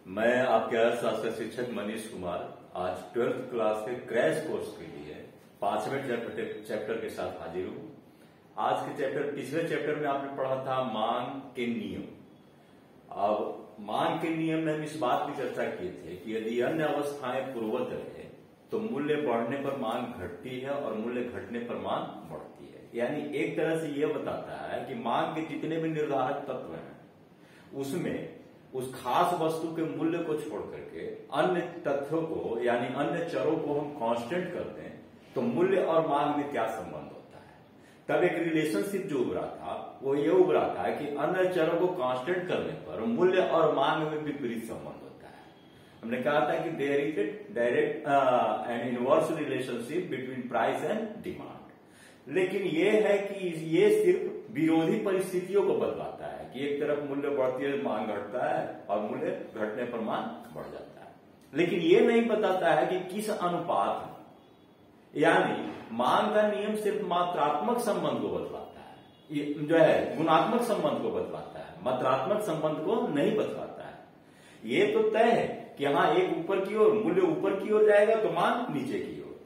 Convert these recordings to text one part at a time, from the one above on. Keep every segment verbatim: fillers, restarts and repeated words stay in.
मैं आपके अर्थशास्त्र शिक्षक मनीष कुमार आज ट्वेल्थ क्लास के क्रैश कोर्स के लिए पांचवें चैप्टर चैप्टर के साथ हाजिर हूं। आज के चैप्टर पिछले चैप्टर में आपने पढ़ा था मांग के नियम। अब मांग के नियम में हम इस बात की चर्चा किए थे कि यदि अन्य अवस्थाएं पूर्ववत रहे तो मूल्य बढ़ने पर मांग घटती है और मूल्य घटने पर मांग बढ़ती है। यानी एक तरह से यह बताता है कि मांग के जितने भी निर्धारक तत्व हैं उसमें उस खास वस्तु के मूल्य को छोड़ करके अन्य तथ्यों को यानी अन्य चरों को हम कांस्टेंट कर दें तो मूल्य और मांग में क्या संबंध होता है। तब एक रिलेशनशिप जो उभरा था वो ये उभरा था कि अन्य चरों को कांस्टेंट करने पर मूल्य और मांग में विपरीत संबंध होता है। हमने कहा था कि there is a direct and inverse relationship between price and demand. लेकिन ये है कि ये सिर्फ विरोधी परिस्थितियों को बतलाता है कि एक तरफ मूल्य बढ़ती है मांग घटता है और मूल्य घटने पर मांग बढ़ जाता है। लेकिन ये नहीं बताता है कि किस अनुपात में, यानी मांग का नियम सिर्फ मात्रात्मक संबंध को बतलाता है, ये जो है गुणात्मक संबंध को बतलाता है, मात्रात्मक संबंध को नहीं बतलाता है। ये तो तय है कि हाँ एक ऊपर की ओर मूल्य ऊपर की ओर जाएगा तो मांग नीचे की ओर,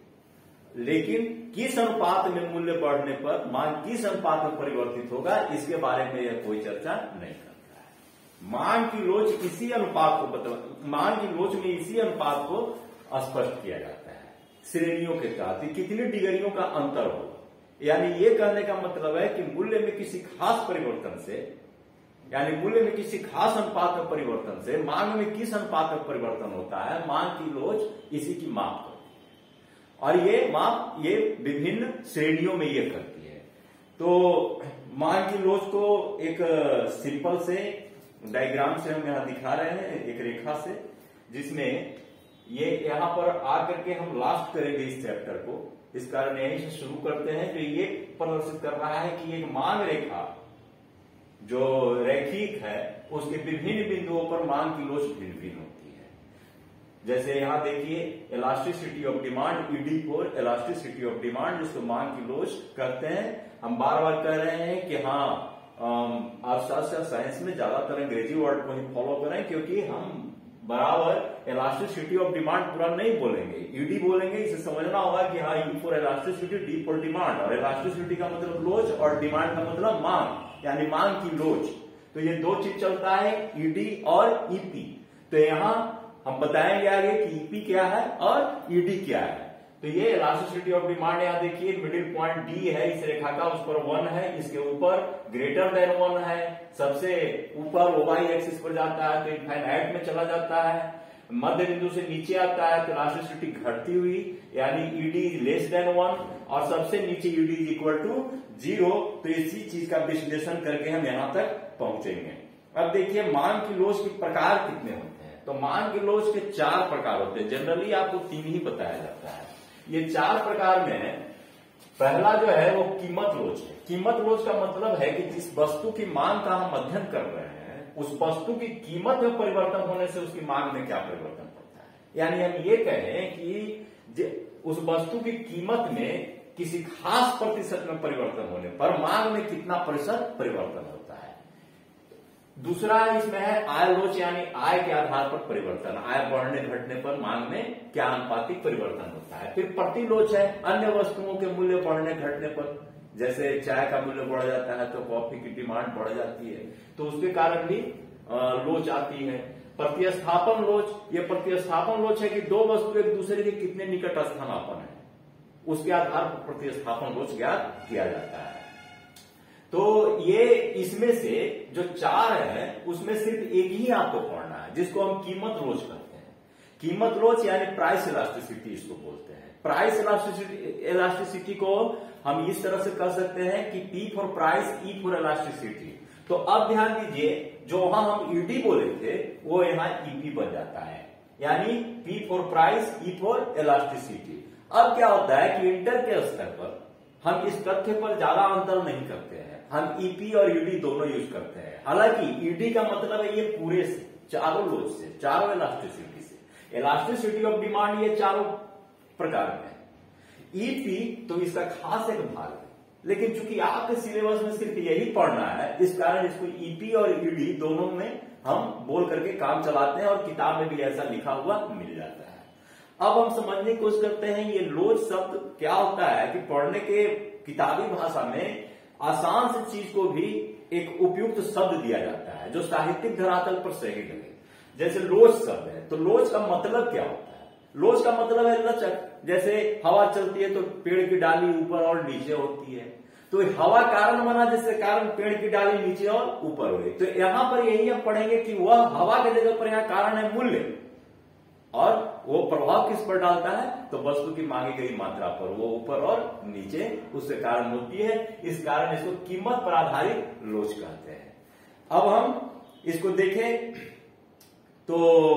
लेकिन किस अनुपात में मूल्य बढ़ने पर मांग किस अनुपात में परिवर्तित होगा इसके बारे में यह कोई चर्चा नहीं करता है। मांग की लोच इसी अनुपात को बता मांग की लोच में इसी अनुपात को स्पष्ट किया जाता है श्रेणियों के साथ कितनी डिग्रियों का अंतर होगा। यानी ये कहने का मतलब है कि मूल्य में किसी खास परिवर्तन से यानी मूल्य में किसी खास अनुपात में परिवर्तन से मांग में किस अनुपात में परिवर्तन होता है, मांग की लोच इसी की माप और ये माप ये विभिन्न श्रेणियों में ये करती है। तो मांग की लोच को एक सिंपल से डायग्राम से हम यहां दिखा रहे हैं, एक रेखा से, जिसमें ये यहां पर आकर के हम लास्ट करेंगे इस चैप्टर को। इस कारण यहीं से शुरू करते हैं। तो ये प्रदर्शित कर रहा है कि एक मांग रेखा जो रैखिक है उसके विभिन्न बिंदुओं पर मांग की लोच भिन्न भिन्न होती है। जैसे यहां देखिए elasticity of demand, ED for elasticity of demand, जिसको मांग की लोच कहते हैं। हम बार बार कह रहे हैं कि हाँ आप शास्त्र साइंस में ज्यादातर अंग्रेजी वर्ड को ही फॉलो करें, क्योंकि हम बराबर इलास्टिसिटी ऑफ डिमांड पूरा नहीं बोलेंगे, ईडी बोलेंगे। इसे समझना होगा कि हाँ E for elasticity, D for demand, और इलास्टिसिटी का मतलब लोच और डिमांड का मतलब मांग, यानी मांग की लोच। तो ये दो चीज चलता है, ईडी और ईपी। तो यहां हम बताएंगे आगे कि ईपी क्या है और ईडी क्या है। तो ये इलास्टिसिटी ऑफ डिमांड यहां देखिए मिडिल पॉइंट डी है इस रेखा का, उस पर वन है, इसके ऊपर ग्रेटर देन वन है, सबसे ऊपर ओ वाई एक्सिस पर जाता है तो इनफाइनाइट में चला जाता है, मध्य बिंदु से नीचे आता है तो इलास्टिसिटी घटती हुई यानी ईडी लेस देन वन, और सबसे नीचे ED is equal to zero. तो इसी चीज का विश्लेषण करके हम यहां तक पहुंचेंगे। अब देखिए मांग की लोच के प्रकार कितने होते हैं। तो मांग की लोच के चार प्रकार होते हैं, जनरली आपको तीन ही बताया जाता है। ये चार प्रकार में पहला जो है वो कीमत लोच है। कीमत लोच का मतलब है कि जिस वस्तु की मांग का हम अध्ययन कर रहे हैं उस वस्तु की कीमत में परिवर्तन होने से उसकी मांग में क्या परिवर्तन पड़ता है। यानी हम ये कहें कि उस वस्तु की कीमत में किसी खास प्रतिशत में परिवर्तन होने पर मांग में कितना प्रतिशत परिवर्तन होता है। दूसरा इसमें है आय लोच, यानी आय के आधार पर परिवर्तन, आय बढ़ने घटने पर मांग में क्या अनुपातिक परिवर्तन होता है। फिर प्रति लोच है, अन्य वस्तुओं के मूल्य बढ़ने घटने पर, जैसे चाय का मूल्य बढ़ जाता है तो कॉफी की डिमांड बढ़ जाती है, तो उसके कारण भी लोच आती है। प्रतिस्थापन लोच, ये प्रतिस्थापन लोच है कि दो वस्तु एक दूसरे के कितने निकट स्थानापन्न है उसके आधार पर प्रतिस्थापन लोच ज्ञात किया जाता है। तो ये इसमें से जो चार है उसमें सिर्फ एक ही आपको पढ़ना है जिसको हम कीमत लोच कहते हैं। कीमत लोच यानी प्राइस इलास्टिसिटी इसको बोलते हैं। प्राइस इलास्टिसिटी इलास्टिसिटी को हम इस तरह से कह सकते हैं कि P for price, E for elasticity. तो अब ध्यान दीजिए जो वहां हम ईडी बोले थे वो यहाँ ईपी बन जाता है, यानी P for price, E for elasticity. अब क्या होता है कि इंटर के स्तर पर हम इस तथ्य पर ज्यादा अंतर नहीं करते हैं, हम ईपी और ईडी दोनों यूज करते हैं। हालांकि ईडी का मतलब है ये पूरे से, चारों लोच से, चारों इलास्टिसिटी से। इलास्टिसिटी ऑफ डिमांड ये चारों प्रकार में है। ईपी तो इसका खास एक भाग है, लेकिन चूंकि आपके सिलेबस में सिर्फ यही पढ़ना है इस कारण इसको ईपी और ईडी दोनों में हम बोल करके काम चलाते हैं और किताब में भी ऐसा लिखा हुआ मिल जाता है। अब हम समझने की कोशिश करते हैं ये लोच शब्द क्या होता है कि पढ़ने के किताबी भाषा में आसान से चीज को भी एक उपयुक्त शब्द दिया जाता है जो साहित्यिक धरातल पर सही लगे। जैसे लोच शब्द है तो लोच का मतलब क्या होता है? लोच का मतलब है लचक। जैसे हवा चलती है तो पेड़ की डाली ऊपर और नीचे होती है, तो हवा कारण बना जिसके कारण पेड़ की डाली नीचे और ऊपर हुई। तो यहां पर यही हम पढ़ेंगे कि वह हवा की जगह पर यहाँ कारण है मूल्य, और वो प्रभाव किस पर डालता है? तो वस्तु की मांगी गई मात्रा पर, वो ऊपर और नीचे उससे कारण होती है। इस कारण इसको कीमत पर आधारित लोच कहते हैं। अब हम इसको देखें तो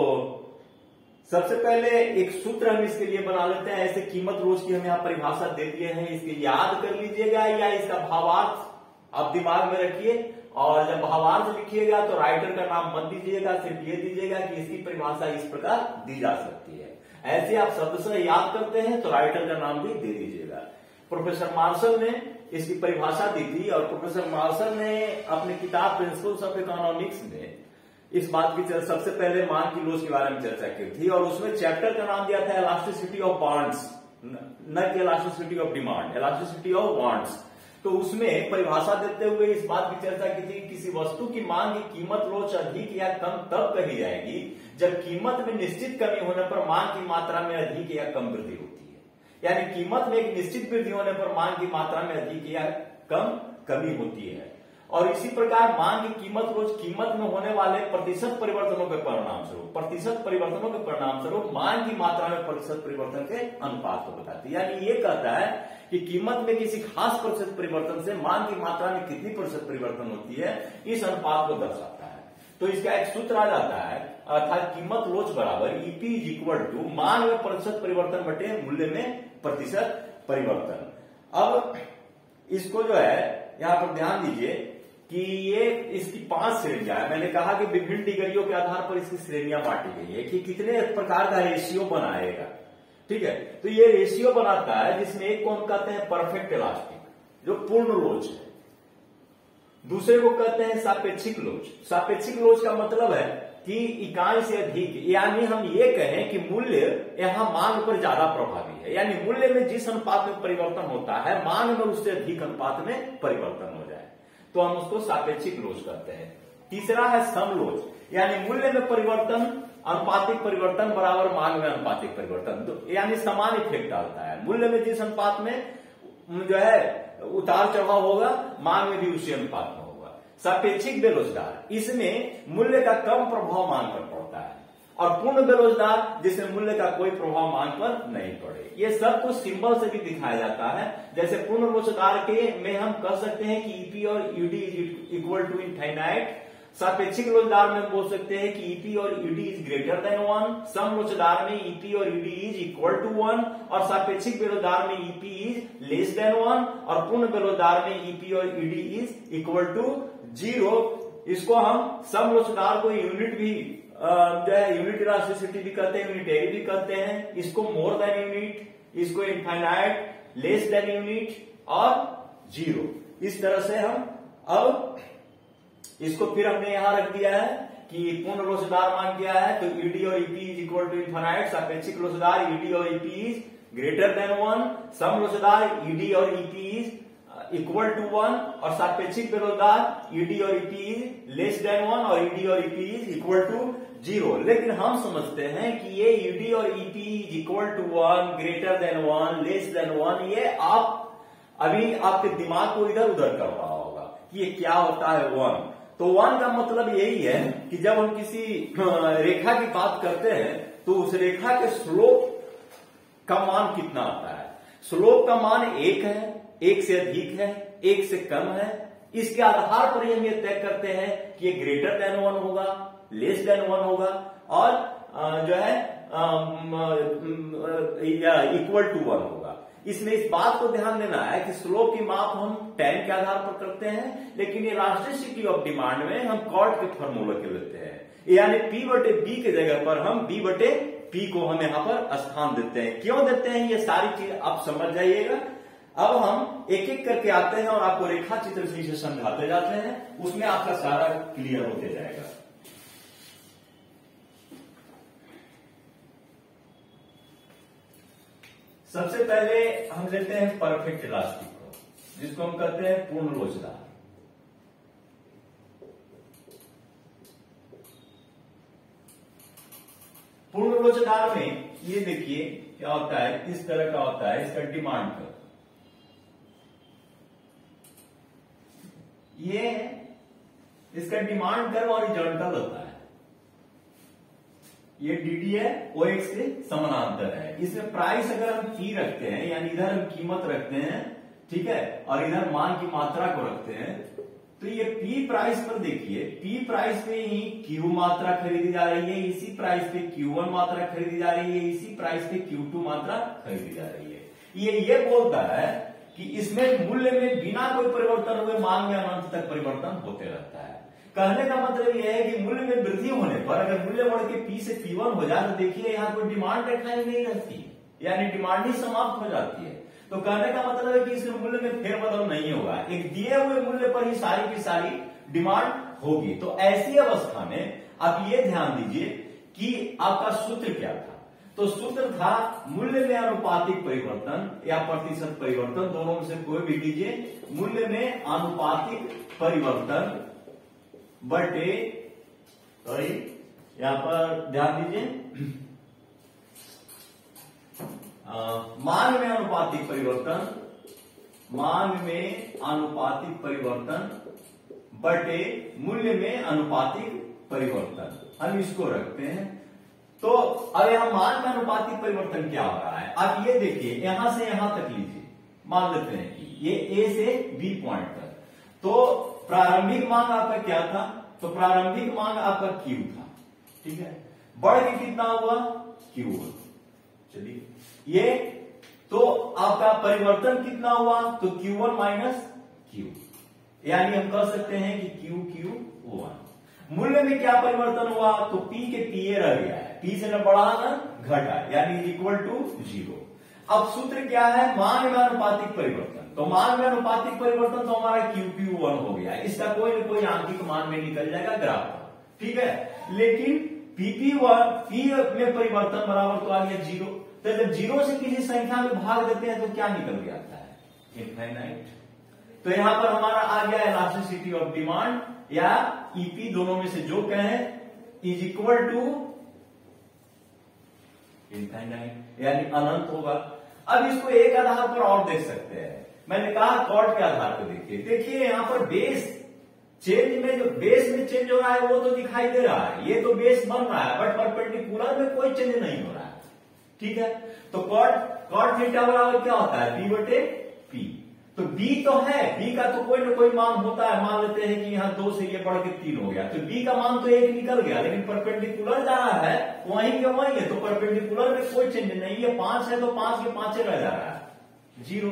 सबसे पहले एक सूत्र हम इसके लिए बना लेते हैं। ऐसे कीमत लोच की हम यहाँ परिभाषा दे दिए हैं, इसके याद कर लीजिएगा या इसका भावार्थ आप दिमाग में रखिए, और जब भावार्थ लिखिएगा तो राइटर का नाम मत दीजिएगा, सिर्फ ये दीजिएगा कि इसकी परिभाषा इस प्रकार दी जा सकती है। ऐसे आप शब्द से याद करते हैं तो राइटर का नाम भी दे दीजिएगा। प्रोफेसर मार्शल ने इसकी परिभाषा दी थी, और प्रोफेसर मार्शल ने अपनी किताब प्रिंसिपल्स ऑफ इकोनॉमिक्स में इस बात की सबसे पहले मांग की लोच के बारे में चर्चा की थी, और उसमें चैप्टर का नाम दिया था इलास्टिसिटी ऑफ वांट्स, न कि elasticity of demand, elasticity of wants. तो उसमें परिभाषा देते हुए इस बात की चर्चा की थी, किसी वस्तु की मांग की कीमत लोच अधिक या कम तब कही जाएगी जब कीमत में निश्चित कमी होने पर मांग की मात्रा में अधिक या कम वृद्धि होती है। यानी कीमत में एक निश्चित वृद्धि होने पर मांग की मात्रा में अधिक या कम कमी होती है। और इसी प्रकार मांग की कीमत रोज कीमत में होने वाले प्रतिशत परिवर्तनों के परिणाम स्वरूप प्रतिशत परिवर्तनों के परिणाम स्वरूप मांग की मात्रा में प्रतिशत परिवर्तन के अनुपात को बताती है। यानी ये कहता है कि कीमत में किसी खास प्रतिशत परिवर्तन से मांग की मात्रा में कितनी प्रतिशत परिवर्तन होती है, इस अनुपात को दर्शाता है। तो इसका एक सूत्र आ जाता है, अर्थात कीमत लोच बराबर ईपी इज इक्वल टू मांग में प्रतिशत परिवर्तन बटे मूल्य में प्रतिशत परिवर्तन। अब इसको जो है यहां पर ध्यान दीजिए कि ये इसकी पांच श्रेणियां है। मैंने कहा कि विभिन्न डिग्रियों के आधार पर इसकी श्रेणियां बांटी गई है कि कितने प्रकार का रेशियो बनाएगा। ठीक है, तो ये रेशियो बनाता है जिसमें एक को हम कहते हैं परफेक्ट इलास्टिक, जो पूर्ण लोच है। दूसरे को कहते हैं सापेक्षिक लोच। सापेक्षिक लोच का मतलब है कि इकाई से अधिक, यानी हम ये कहें कि मूल्य यहां मांग पर ज्यादा प्रभावी है, यानी मूल्य में जिस अनुपात में परिवर्तन होता है मांग में उससे अधिक अनुपात में परिवर्तन हो जाए तो हम उसको सापेक्षिक लोच कहते हैं। तीसरा है समलोच, यानी मूल्य में परिवर्तन अनुपातिक परिवर्तन बराबर मांग में अनुपातिक परिवर्तन, तो यानी समान इफेक्ट डालता है। मूल्य में जिस अनुपात में जो है उतार चढ़ाव होगा मांग में भी उसी अनुपात में होगा। सापेक्षिक बेरोजगार, इसमें मूल्य का कम प्रभाव मांग पर पड़ता है, और पूर्ण बेरोजगार जिसमें मूल्य का कोई प्रभाव मांग पर नहीं पड़े। ये सब कुछ सिंबल से भी दिखाया जाता है। जैसे पूर्ण रोजगार के में हम कह सकते हैं कि ईपी और ED is equal to infinite. सापेक्षिक रोजगार में हम बोल सकते हैं कि ईपी और ED is greater than one. सम रोजगार में ईपी और ED is equal to one, और सापेक्षिक बेरोजगार में EP is less than one, और पूर्ण बेरोजगार में ईपी और ED is equal to zero. इसको हम सम रोजगार को यूनिट भी जो है यूनिट इलास्टिसिटी भी कहते हैं, यूनिटरी भी कहते हैं, इसको मोर देन यूनिट, इसको इनफाइनाइट, लेस देन यूनिट और जीरो। इस तरह से हम अब इसको फिर हमने यहां रख दिया है कि पूर्ण रोजगार मान क्या है, तो ईडी और EP is equal to infinite. सापेक्षिक रोजगार ईडी और EP is greater than one. सम रोजगार ईडी और EP is equal to one, और सापेक्षिक बेरोजगार ईडी और EP is less than one, और ईडी और EP is equal to zero. लेकिन हम समझते हैं कि ये ईडी और EP is equal to one, greater than one, less than one, ये आप अभी आपके दिमाग को इधर उधर कर रहा होगा कि ये क्या होता है वन। तो वन का मतलब यही है कि जब हम किसी रेखा की बात करते हैं तो उस रेखा के स्लोप का मान कितना आता है। स्लोप का मान एक है, एक से अधिक है, एक से कम है। इसके आधार पर हम ये तय करते हैं कि ये ग्रेटर देन वन होगा, लेस देन वन होगा, और जो है इक्वल टू वन होगा। इसमें इस बात को ध्यान देना है कि स्लोप की माप हम टेन के आधार पर करते हैं, लेकिन इलास्टिसिटी ऑफ डिमांड में हम कॉर्ड के फॉर्मूला के लेते हैं। यानी पी बटे बी के जगह पर हम बी बटे पी को हम यहां पर स्थान देते हैं। क्यों देते हैं ये सारी चीज आप समझ जाइएगा। अब हम एक एक करके आते हैं और आपको रेखा चित्र से इसे समझाते जाते हैं, उसमें आपका सारा क्लियर होते जाएगा। सबसे पहले हम लेते हैं परफेक्ट इलास्टिक को, जिसको हम कहते हैं पूर्ण लोचदार। पूर्ण लोचदार में ये देखिए क्या होता है, इस तरह का होता है, इसका डिमांड कर्व ये इसका डिमांड कर्व हॉरिजॉन्टल होता है, ये डीडी है वो एक्स के समानांतर है। इसमें प्राइस अगर हम पी रखते हैं, यानी इधर हम कीमत रखते हैं, ठीक है, और इधर मांग की मात्रा को रखते हैं, तो ये पी प्राइस पर देखिए, पी प्राइस पे ही क्यू मात्रा खरीदी जा रही है, इसी प्राइस पे क्यू वन मात्रा खरीदी जा रही है, इसी प्राइस पे क्यू टू मात्रा खरीदी जा रही है। ये ये बोलता है कि इसमें मूल्य में बिना कोई परिवर्तन हुए मांग में अनंत तक परिवर्तन होते रहता है। कहने का मतलब यह है कि मूल्य में वृद्धि होने पर अगर मूल्य बढ़ के पी से पी वन हो जाए तो देखिए यहाँ कोई डिमांड रेखा ही नहीं रहती, यानी डिमांड ही समाप्त हो जाती है। तो कहने का मतलब है कि इसमें मूल्य में फेरबदल नहीं होगा, एक दिए हुए मूल्य पर ही सारी की सारी डिमांड होगी। तो ऐसी अवस्था में आप ये ध्यान दीजिए कि आपका सूत्र क्या था। तो सूत्र था मूल्य में अनुपातिक परिवर्तन या प्रतिशत परिवर्तन, दोनों में से कोई भी लीजिए, मूल्य में अनुपातिक परिवर्तन बटे, सॉरी यहां पर ध्यान दीजिए, मांग में अनुपातिक परिवर्तन, मांग में अनुपातिक परिवर्तन बटे मूल्य में अनुपातिक परिवर्तन, हम इसको रखते हैं। तो अब यहां मांग में अनुपातिक परिवर्तन क्या हो रहा है, आप ये देखिए, यहां से यहां तक लीजिए, मान लेते हैं कि ये ए से बी पॉइंट तक, तो प्रारंभिक मांग आपका क्या था, तो प्रारंभिक मांग आपका क्यू था, ठीक है, बढ़ के कितना हुआ क्यू हुआ। चलिए ये तो आपका परिवर्तन कितना हुआ, तो क्यू वन माइनस क्यू, यानी हम कह सकते हैं कि क्यू क्यू वन। मूल्य में क्या परिवर्तन हुआ, तो पी के पी ए रह गया है, पी से न बढ़ा न घटा, यानी इक्वल टू जीरो। अब सूत्र क्या है, मांग में अनुपातिक परिवर्तन, तो मांग में अनुपातिक परिवर्तन तो हमारा क्यू क्यू वन हो गया, इसका कोई न कोई आंकिक मान में निकल जाएगा ग्राफ पर, ठीक है। लेकिन पीपी वन पी में परिवर्तन बराबर तो आ गया जीरो, तो जब जीरो से किसी संख्या में भाग देते हैं तो क्या निकल के आता है, इनफाइनाइट। तो यहां पर हमारा आ गया इलास्टिसिटी ऑफ डिमांड या ईपी, दोनों में से जो कहें, इज इक्वल टू इनफाइनाइट, यानी अनंत होगा। अब इसको एक आधार पर और देख सकते हैं, मैंने कहा कॉर्ड के आधार पर देखिए, देखिए यहां पर बेस चेंज में, जो बेस में चेंज हो रहा है वो तो दिखाई दे रहा है, ये तो बेस बन रहा है, बट परपेंडिकुलर में कोई चेंज नहीं हो रहा है, ठीक है। तो कॉर्ड कॉर्ड थीटा बराबर क्या होता है, पी बटे पी। तो बी तो है, बी का तो कोई ना कोई मान होता है, मान लेते हैं कि यहाँ दो से ये बढ़ के तीन हो गया, तो बी का मान तो एक निकल गया, लेकिन परपेंडिकुलर जा रहा है वहीं के वहीं है, तो परपेंडिकुलर में कोई चेंज नहीं है, पांच है तो पांच के पांच रह जा रहा है, जीरो,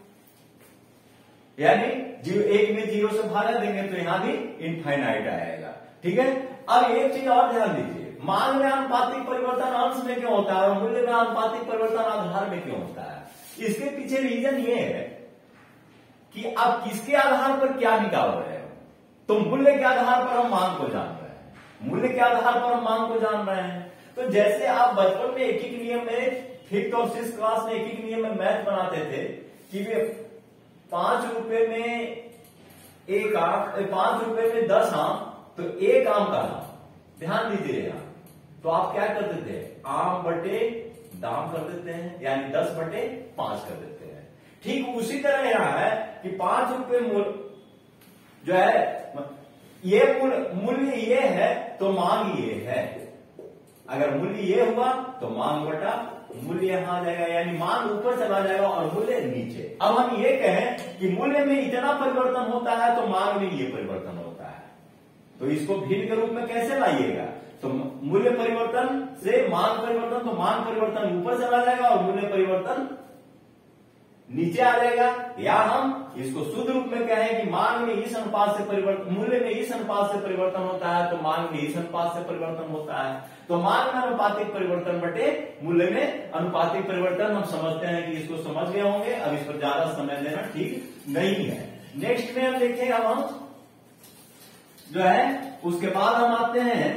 यानी जीरो, एक में जीरो से भागा देंगे तो यहां भी इनफाइनाइट आएगा, ठीक है। अब एक चीज और ध्यान दीजिए, मांग में अनुपातिक परिवर्तन अंश में क्यों होता है और मूल्य में अनुपातिक परिवर्तन आधार में क्यों होता है, इसके पीछे रीजन ये है कि आप किसके आधार पर क्या निकाल रहे हो। तो मूल्य के आधार पर हम मांग को जान रहे हैं, मूल्य के आधार पर हम मांग को जान रहे हैं। तो जैसे आप बचपन में एक एक नियम में, फिफ्थ और सिक्स क्लास में एक एक नियम में मैथ बनाते थे कि वे पांच रुपए में एक आम, पांच रुपए में दस आम, तो एक आम का दाम, ध्यान दीजिए यहां, तो आप क्या करते थे, आम बटे दाम कर देते हैं, यानी दस बटे पांच कर देते हैं। ठीक उसी तरह यहां है कि पांच रुपए मूल्य जो है, ये मूल्य ये है तो मांग ये है, अगर मूल्य ये हुआ तो मांग बटा मूल्य यहां आ जाएगा, यानी मांग ऊपर चला जाएगा और मूल्य नीचे। अब हम ये कहें कि मूल्य में इतना परिवर्तन होता है तो मांग में ये परिवर्तन होता है, तो इसको भिन्न के रूप में कैसे लाइएगा, तो मूल्य परिवर्तन से मांग परिवर्तन, तो मांग परिवर्तन ऊपर चला जाएगा और मूल्य परिवर्तन नीचे आ जाएगा। या हम इसको शुद्ध रूप में कहें कि मांग में इस अनुपात से परिवर्तन, मूल्य में इस अनुपात से परिवर्तन होता है तो मांग में इस अनुपात से परिवर्तन होता है, तो मांग में अनुपातिक परिवर्तन बटे मूल्य में अनुपातिक परिवर्तन। हम समझते हैं कि इसको समझ गए होंगे, अब इस पर ज्यादा समय देना ठीक नहीं है। नेक्स्ट में हम देखें, अब हम जो है उसके बाद हम आते हैं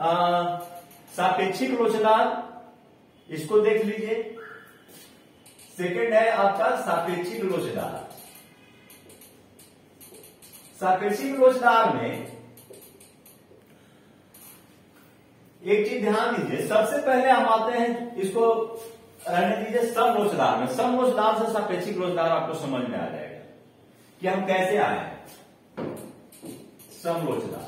सापेक्षिक लोचदार, इसको देख लीजिए। सेकंड है आपका सापेक्षिक लोचदार। सापेक्षिक लोचदार में एक चीज ध्यान दीजिए, सबसे पहले हम आते हैं, इसको रहने दीजिए सम लोचदार में। सम लोचदार से सापेक्षिक लोचदार आपको समझ में आ जाएगा कि हम कैसे आए हैं। सम लोचदार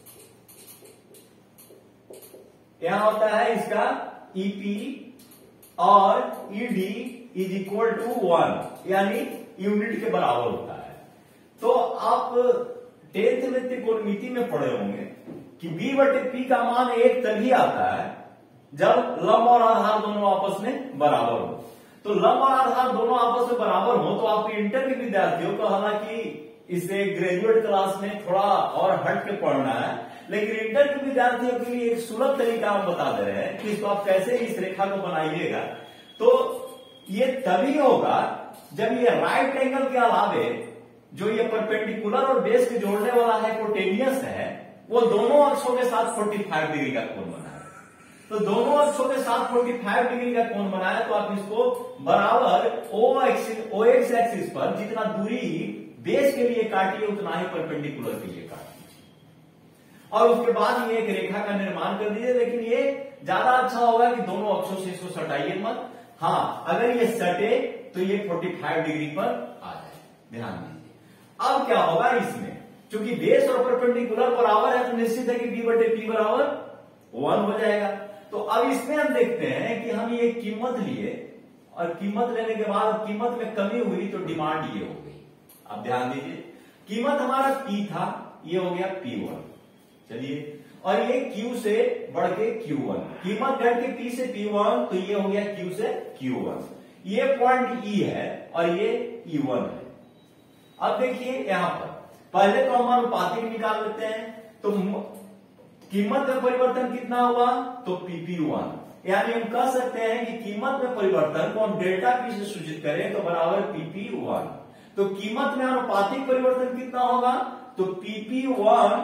यहां होता है इसका ईपी और ED is equal to one, यानी यूनिट के बराबर होता है। तो आप टेंथ में त्रिकोणमिति में पढ़े होंगे कि बी बटे पी का मान एक तभी आता है जब लंब और आधार दोनों आपस में बराबर हो। तो लंब और आधार दोनों आपस में बराबर हो तो आपके इंटर के विद्यार्थियों को, हालांकि इसे ग्रेजुएट क्लास में थोड़ा और हट के पढ़ना है, लेकिन इंटर के विद्यार्थियों के लिए एक सुलभ तरीका हम बता दे रहे हैं कि इसको आप कैसे इस रेखा को बनाइएगा। तो ये तभी होगा जब ये राइट एंगल के अलावे जो ये परपेंडिकुलर और बेस के जोड़ने वाला हाइपोटेनियस है वो दोनों अक्षों के साथ पैंतालीस डिग्री का कोण बनाए। तो दोनों अक्षों के साथ पैंतालीस डिग्री का कोण बनाए तो आप इसको बराबर O axis O X axis पर जितना दूरी बेस के लिए काटिए उतना ही परपेंडिकुलर के लिए काटिए और उसके बाद ये एक रेखा का निर्माण कर दीजिए। लेकिन ये ज्यादा अच्छा होगा कि दोनों अक्षों से इसको सटाइए मत। हाँ, अगर ये सटे तो ये पैंतालीस डिग्री पर आ जाए, ध्यान दीजिए। अब क्या होगा इसमें, क्योंकि बेस और परपेंडिकुलर बराबर है तो निश्चित है कि बी बटे पी बराबर वन हो जाएगा। तो अब इसमें हम देखते हैं कि हम ये कीमत लिए और कीमत लेने के बाद कीमत में कमी हुई तो डिमांड ये हो गई। अब ध्यान दीजिए, कीमत हमारा पी था, ये हो गया पी वन। चलिए, और ये Q से बढ़ के Q वन, कीमत घट के P से P वन तो ये हो गया Q से Q वन। ये पॉइंट E है और ये E वन है। अब देखिए यहां पर पहले तो हम अनुपातिक निकाल लेते हैं। तो कीमत में परिवर्तन कितना हुआ तो P P वन, यानी हम कह सकते हैं कि कीमत में परिवर्तन को हम डेल्टा P से सूचित करें तो बराबर P P वन। तो कीमत में अनुपातिक परिवर्तन कितना होगा तो P P वन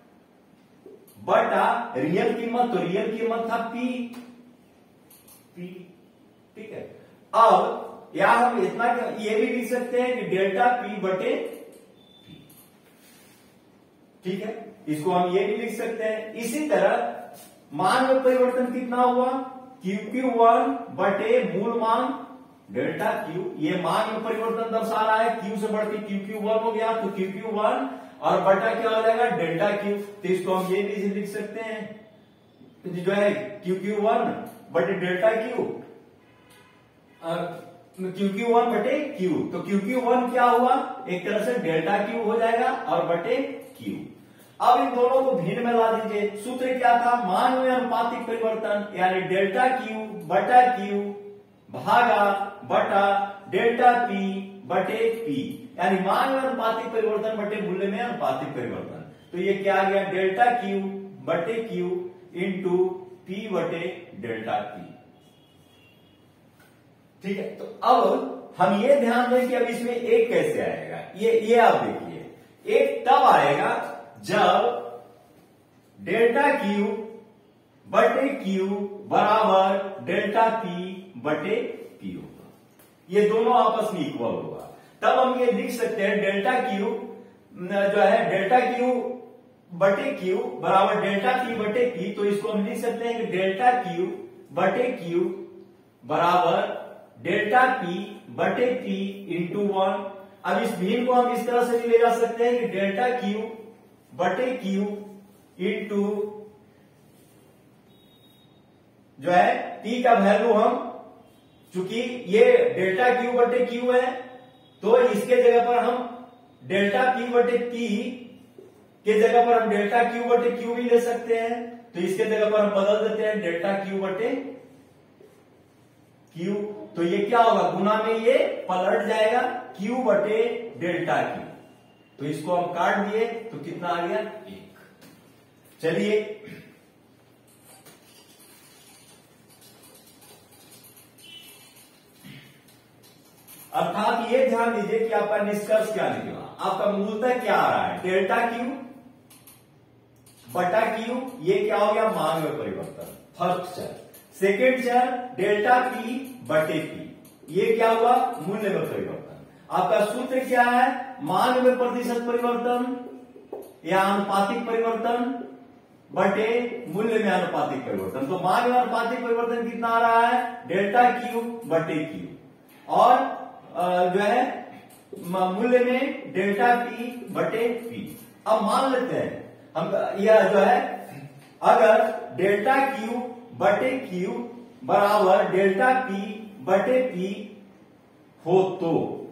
बटा रियल कीमत, तो रियल कीमत था P P, ठीक है। अब यहां हम इतना ये भी लिख सकते हैं कि डेल्टा P बटे P, ठीक है, इसको हम ये भी लिख सकते हैं। इसी तरह मान में परिवर्तन कितना हुआ Q Q वन बटे मूल मान डेल्टा Q, ये मान में परिवर्तन दर्शा रहा है, Q से बढ़ के Q Q वन हो गया तो Q Q वन और बटा क्या हो जाएगा डेल्टा Q। तो इसको हम ये भी लिख सकते हैं जो है Q Q वन बटे delta Q, Q Q one बटे Q। तो Q Q वन क्या हुआ, एक तरह से डेल्टा Q हो जाएगा और बटे Q। अब इन दोनों को भिन्न में ला दीजिए। सूत्र क्या था, मान में अनुपातिक परिवर्तन, यानी डेल्टा Q बटा Q भागा बटा डेल्टा P बटे P, यानी मान में अनुपातिक परिवर्तन बटे मूल्य में अनुपातिक परिवर्तन। तो ये क्या आ गया डेल्टा Q बटे Q इंटू P बटे डेल्टा P, ठीक है। तो अब हम ये ध्यान दें कि अब इसमें एक कैसे आएगा, ये ये आप देखिए, एक तब आएगा जब डेल्टा Q बटे Q बराबर डेल्टा P बटे P होगा, ये दोनों आपस में इक्वल होगा। तब हम ये लिख सकते हैं डेल्टा Q जो है डेल्टा Q बटे Q बराबर डेल्टा P बटे P। तो इसको हम लिख सकते हैं कि डेल्टा Q बटे Q बराबर डेल्टा P बटे P इंटू वन। अब इस भिन्न को हम इस तरह से भी ले जा सकते हैं कि डेल्टा Q बटे Q इंटू जो है P का वैल्यू, हम चूंकि ये डेल्टा Q बटे Q है तो इसके जगह पर हम डेल्टा P बटे P के जगह पर हम डेल्टा Q बटे Q भी ले सकते हैं। तो इसके जगह पर हम बदल देते हैं डेल्टा Q बटे Q। तो ये क्या होगा, गुना में ये पलट जाएगा Q बटे डेल्टा Q। तो इसको हम काट दिए तो कितना आ गया एक। चलिए अर्थात ये ध्यान दीजिए कि आपका निष्कर्ष क्या निकला, आपका मूलतः क्या आ रहा है डेल्टा Q बटा Q, ये क्या हो गया मान में परिवर्तन, फर्स्ट चर। सेकेंड चर डेल्टा P बटे P, ये क्या हुआ, मूल्य में परिवर्तन। आपका सूत्र क्या है, मांग में प्रतिशत परिवर्तन या अनुपातिक परिवर्तन बटे मूल्य में अनुपातिक परिवर्तन। तो मांग में अनुपातिक परिवर्तन कितना आ रहा है, डेल्टा क्यू बटे क्यू, और जो है मूल्य में डेल्टा पी बटे पी। अब मान लेते हैं हम, यह जो है अगर डेल्टा क्यू बटे क्यू बराबर डेल्टा पी बटे पी हो तो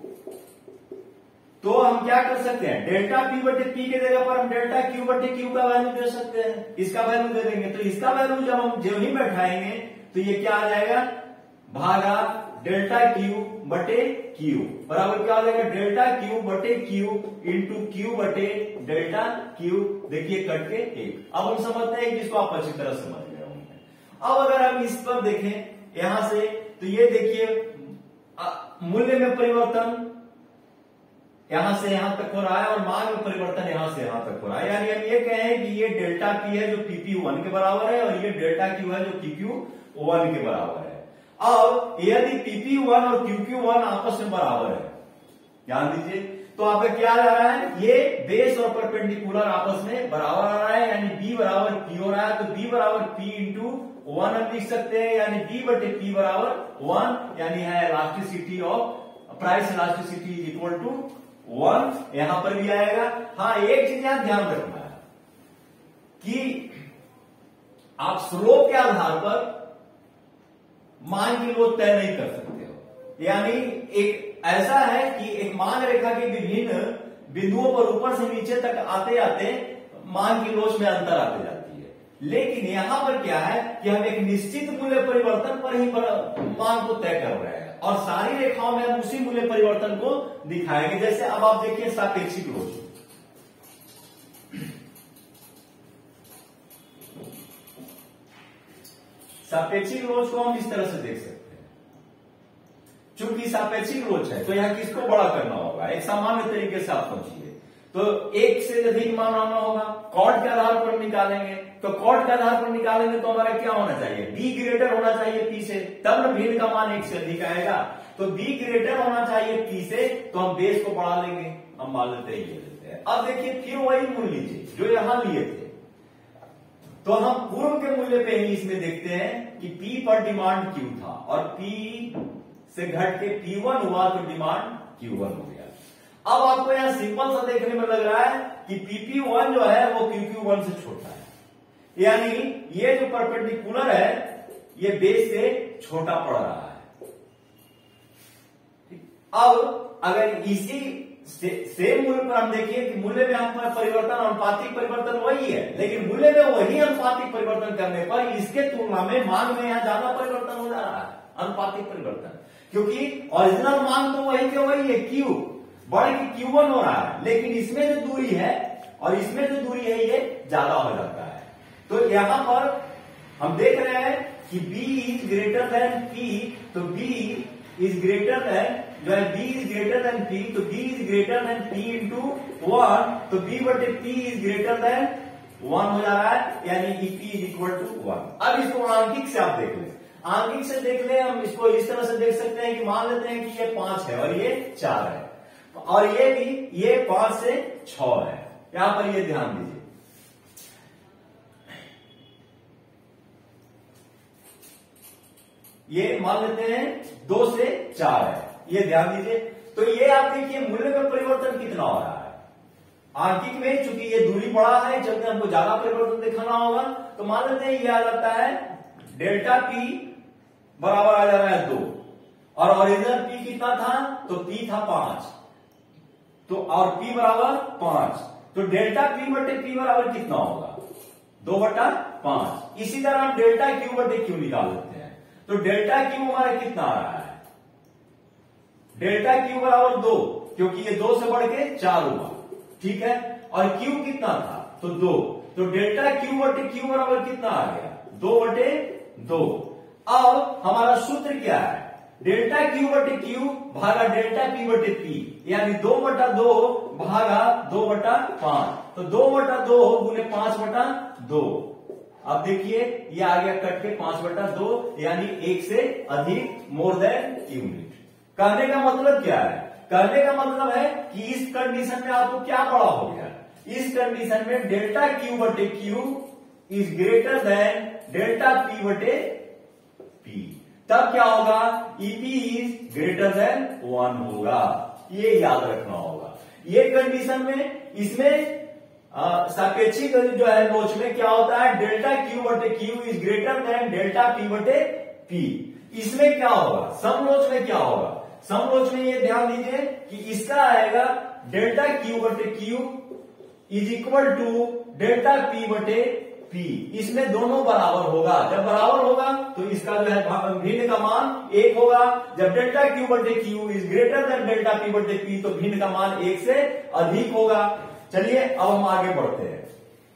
तो हम क्या कर सकते हैं, डेल्टा पी बटे पी के जगह पर हम डेल्टा क्यू बटे क्यू का वैल्यू दे सकते हैं, इसका वैल्यू दे देंगे। तो इसका वैल्यू जब हम जो ही बैठाएंगे तो ये क्या आ जाएगा, भागा डेल्टा क्यू बटे क्यू बराबर क्या हो जाएगा, डेल्टा क्यू बटे क्यू इंटू क्यू बटे डेल्टा क्यू। देखिए कट के एक। अब हम समझते हैं कि इसको आप अच्छी तरह समझ गए होंगे। अब अगर हम इस पर देखें यहां से, तो ये देखिए मूल्य में परिवर्तन यहां से यहां तक हो रहा है और मांग में परिवर्तन यहां से यहां तक हो रहा है। यानी हम ये कहें कि ये डेल्टा पी है जो पीपी वन के बराबर है और ये डेल्टा क्यू है जो क्यूक्यू वन के बराबर है। अब यदि पीपी वन और क्यूक्यू वन आपस में बराबर है, ध्यान दीजिए, तो आपका क्या आ रहा है, ये बेस और परपेंडिकुलर आपस में बराबर आ रहा है, यानी बी बराबर पी हो रहा है। तो बी बराबर पी इंटू वन हम लिख सकते हैं, यानी बी बटे पी बराबर वन, यानी है elasticity of price elasticity is equal to one. यहां पर भी आएगा। हाँ, एक चीज यहां ध्यान रखना है कि आप स्लोप के आधार पर मान की लोच तय नहीं कर सकते हो। यानी एक ऐसा है कि एक मान रेखा के विभिन्न बिंदुओं पर ऊपर से नीचे तक आते आते मान की लोच में अंतर आते जाती है, लेकिन यहां पर क्या है कि हम एक निश्चित मूल्य परिवर्तन पर ही मान को तय कर रहे हैं और सारी रेखाओं में हम उसी मूल्य परिवर्तन को दिखाएंगे। जैसे अब आप देखिए सापेक्षिक लोच, सापेक्षिक लोच को हम इस तरह से देख सकते हैं। चूंकि सापेक्षिक लोच है तो यहां किसको बड़ा करना होगा, एक सामान्य तरीके से आप समझिए, तो एक से अधिक मान आना होगा, कॉर्ड के आधार पर निकालेंगे। तो कॉर्ड के आधार पर निकालेंगे तो हमारा क्या होना चाहिए, बी ग्रेटर होना चाहिए पी से, तब न भिन्न का मान एक से अधिक आएगा। तो बी ग्रेटर होना चाहिए पी से, तो हम बेस को बढ़ा लेंगे, हम मान लेते हैं ये लेते हैं। अब देखिए फिर वही मूल्य लीजिए जो यहां लिए थे, तो हम पूर्व के मूल्य पे ही इसमें देखते हैं कि P पर डिमांड Q था और P से घट के P वन हुआ तो डिमांड Q वन हो गया। अब आपको यहां सिंपल सा देखने में लग रहा है कि P P वन जो है वो Q Q वन से छोटा है, यानी ये जो परपेंडिकुलर है ये बेस से छोटा पड़ रहा है। अब अगर इसी से, सेम मूल्य पर हम देखिए कि मूल्य में हमारा परिवर्तन अनुपातिक परिवर्तन वही है, लेकिन मूल्य में वही अनुपातिक परिवर्तन करने पर इसके तुलना में मांग में यहां ज्यादा परिवर्तन हो जा रहा है, अनुपातिक परिवर्तन, क्योंकि ओरिजिनल मांग तो वही के वही है क्यू, बढ़ के क्यू वन हो रहा है, लेकिन इसमें जो दूरी है और इसमें जो दूरी है ये ज्यादा हो जाता है। तो यहां पर हम देख रहे हैं कि B is greater than P, तो B इज ग्रेटर देन जो है B is greater than P, तो B is greater than P into one, तो B बटे P is greater than one हो जा रहा है, यानी कि P is equal to one. अब इसको आंकिक से आप देख लें, आंकिक से देख ले, हम इसको इस तरह से देख सकते हैं कि मान लेते हैं कि ये पांच है और ये चार है, और ये भी ये पांच से छह है। यहां पर ये ध्यान दीजिए, ये मान लेते हैं दो से चार है, ये ध्यान दीजिए। तो ये आप देखिए मूल्य में परिवर्तन कितना हो रहा है आंकिक में, चूंकि ये दूरी बड़ा है चलते हमको ज्यादा परिवर्तन दिखाना होगा, तो मान लेते हैं ये आ जाता है डेल्टा पी बराबर आ जा रहा है दो, और ओरिजिनल पी कितना था, तो पी था पांच, तो और पी बराबर पांच, तो डेल्टा पी बटे पी बराबर कितना होगा, दो बटा पांच। इसी तरह हम डेल्टा क्यू बटे क्यू निकाल लेते हैं, तो डेल्टा क्यू हमारा कितना आ रहा है, डेल्टा क्यू बराबर दो, क्योंकि ये दो से बढ़ के चार हुआ, ठीक है, और क्यू कितना था, तो दो, तो डेल्टा क्यू बटे क्यू बराबर कितना आ गया, दो बटे दो। अब हमारा सूत्र क्या है, डेल्टा क्यू बटे क्यू भागा डेल्टा पी बटे पी, यानी दो बटा दो भागा दो बटा पांच, तो दो बटा दो गुने पांच बटा दो। अब देखिए ये आ गया कट के पांच बटा दो, यानी एक से अधिक, मोर देन यूनिट। कहने का मतलब क्या है? कहने का मतलब है कि इस कंडीशन में आपको क्या पड़ा हो गया, इस कंडीशन में डेल्टा क्यू बटे Q is greater than delta P बटे पी, तब क्या होगा, EP is greater than one होगा। ये याद रखना होगा। ये कंडीशन में इसमें सापेक्षिक जो है लोच में क्या होता है, डेल्टा क्यू बटे Q is greater than delta P बटे पी। इसमें क्या होगा, समलोच में क्या होगा, समलोच में ये ध्यान दीजिए कि इसका आएगा डेल्टा क्यू बटे Q is equal to delta P बटे पी। इसमें दोनों बराबर होगा। जब बराबर होगा तो इसका जो है भिन्न का मान एक होगा। जब डेल्टा क्यू बटे Q is greater than delta P बटे पी तो भिन्न का मान एक से अधिक होगा। चलिए अब हम आगे बढ़ते हैं।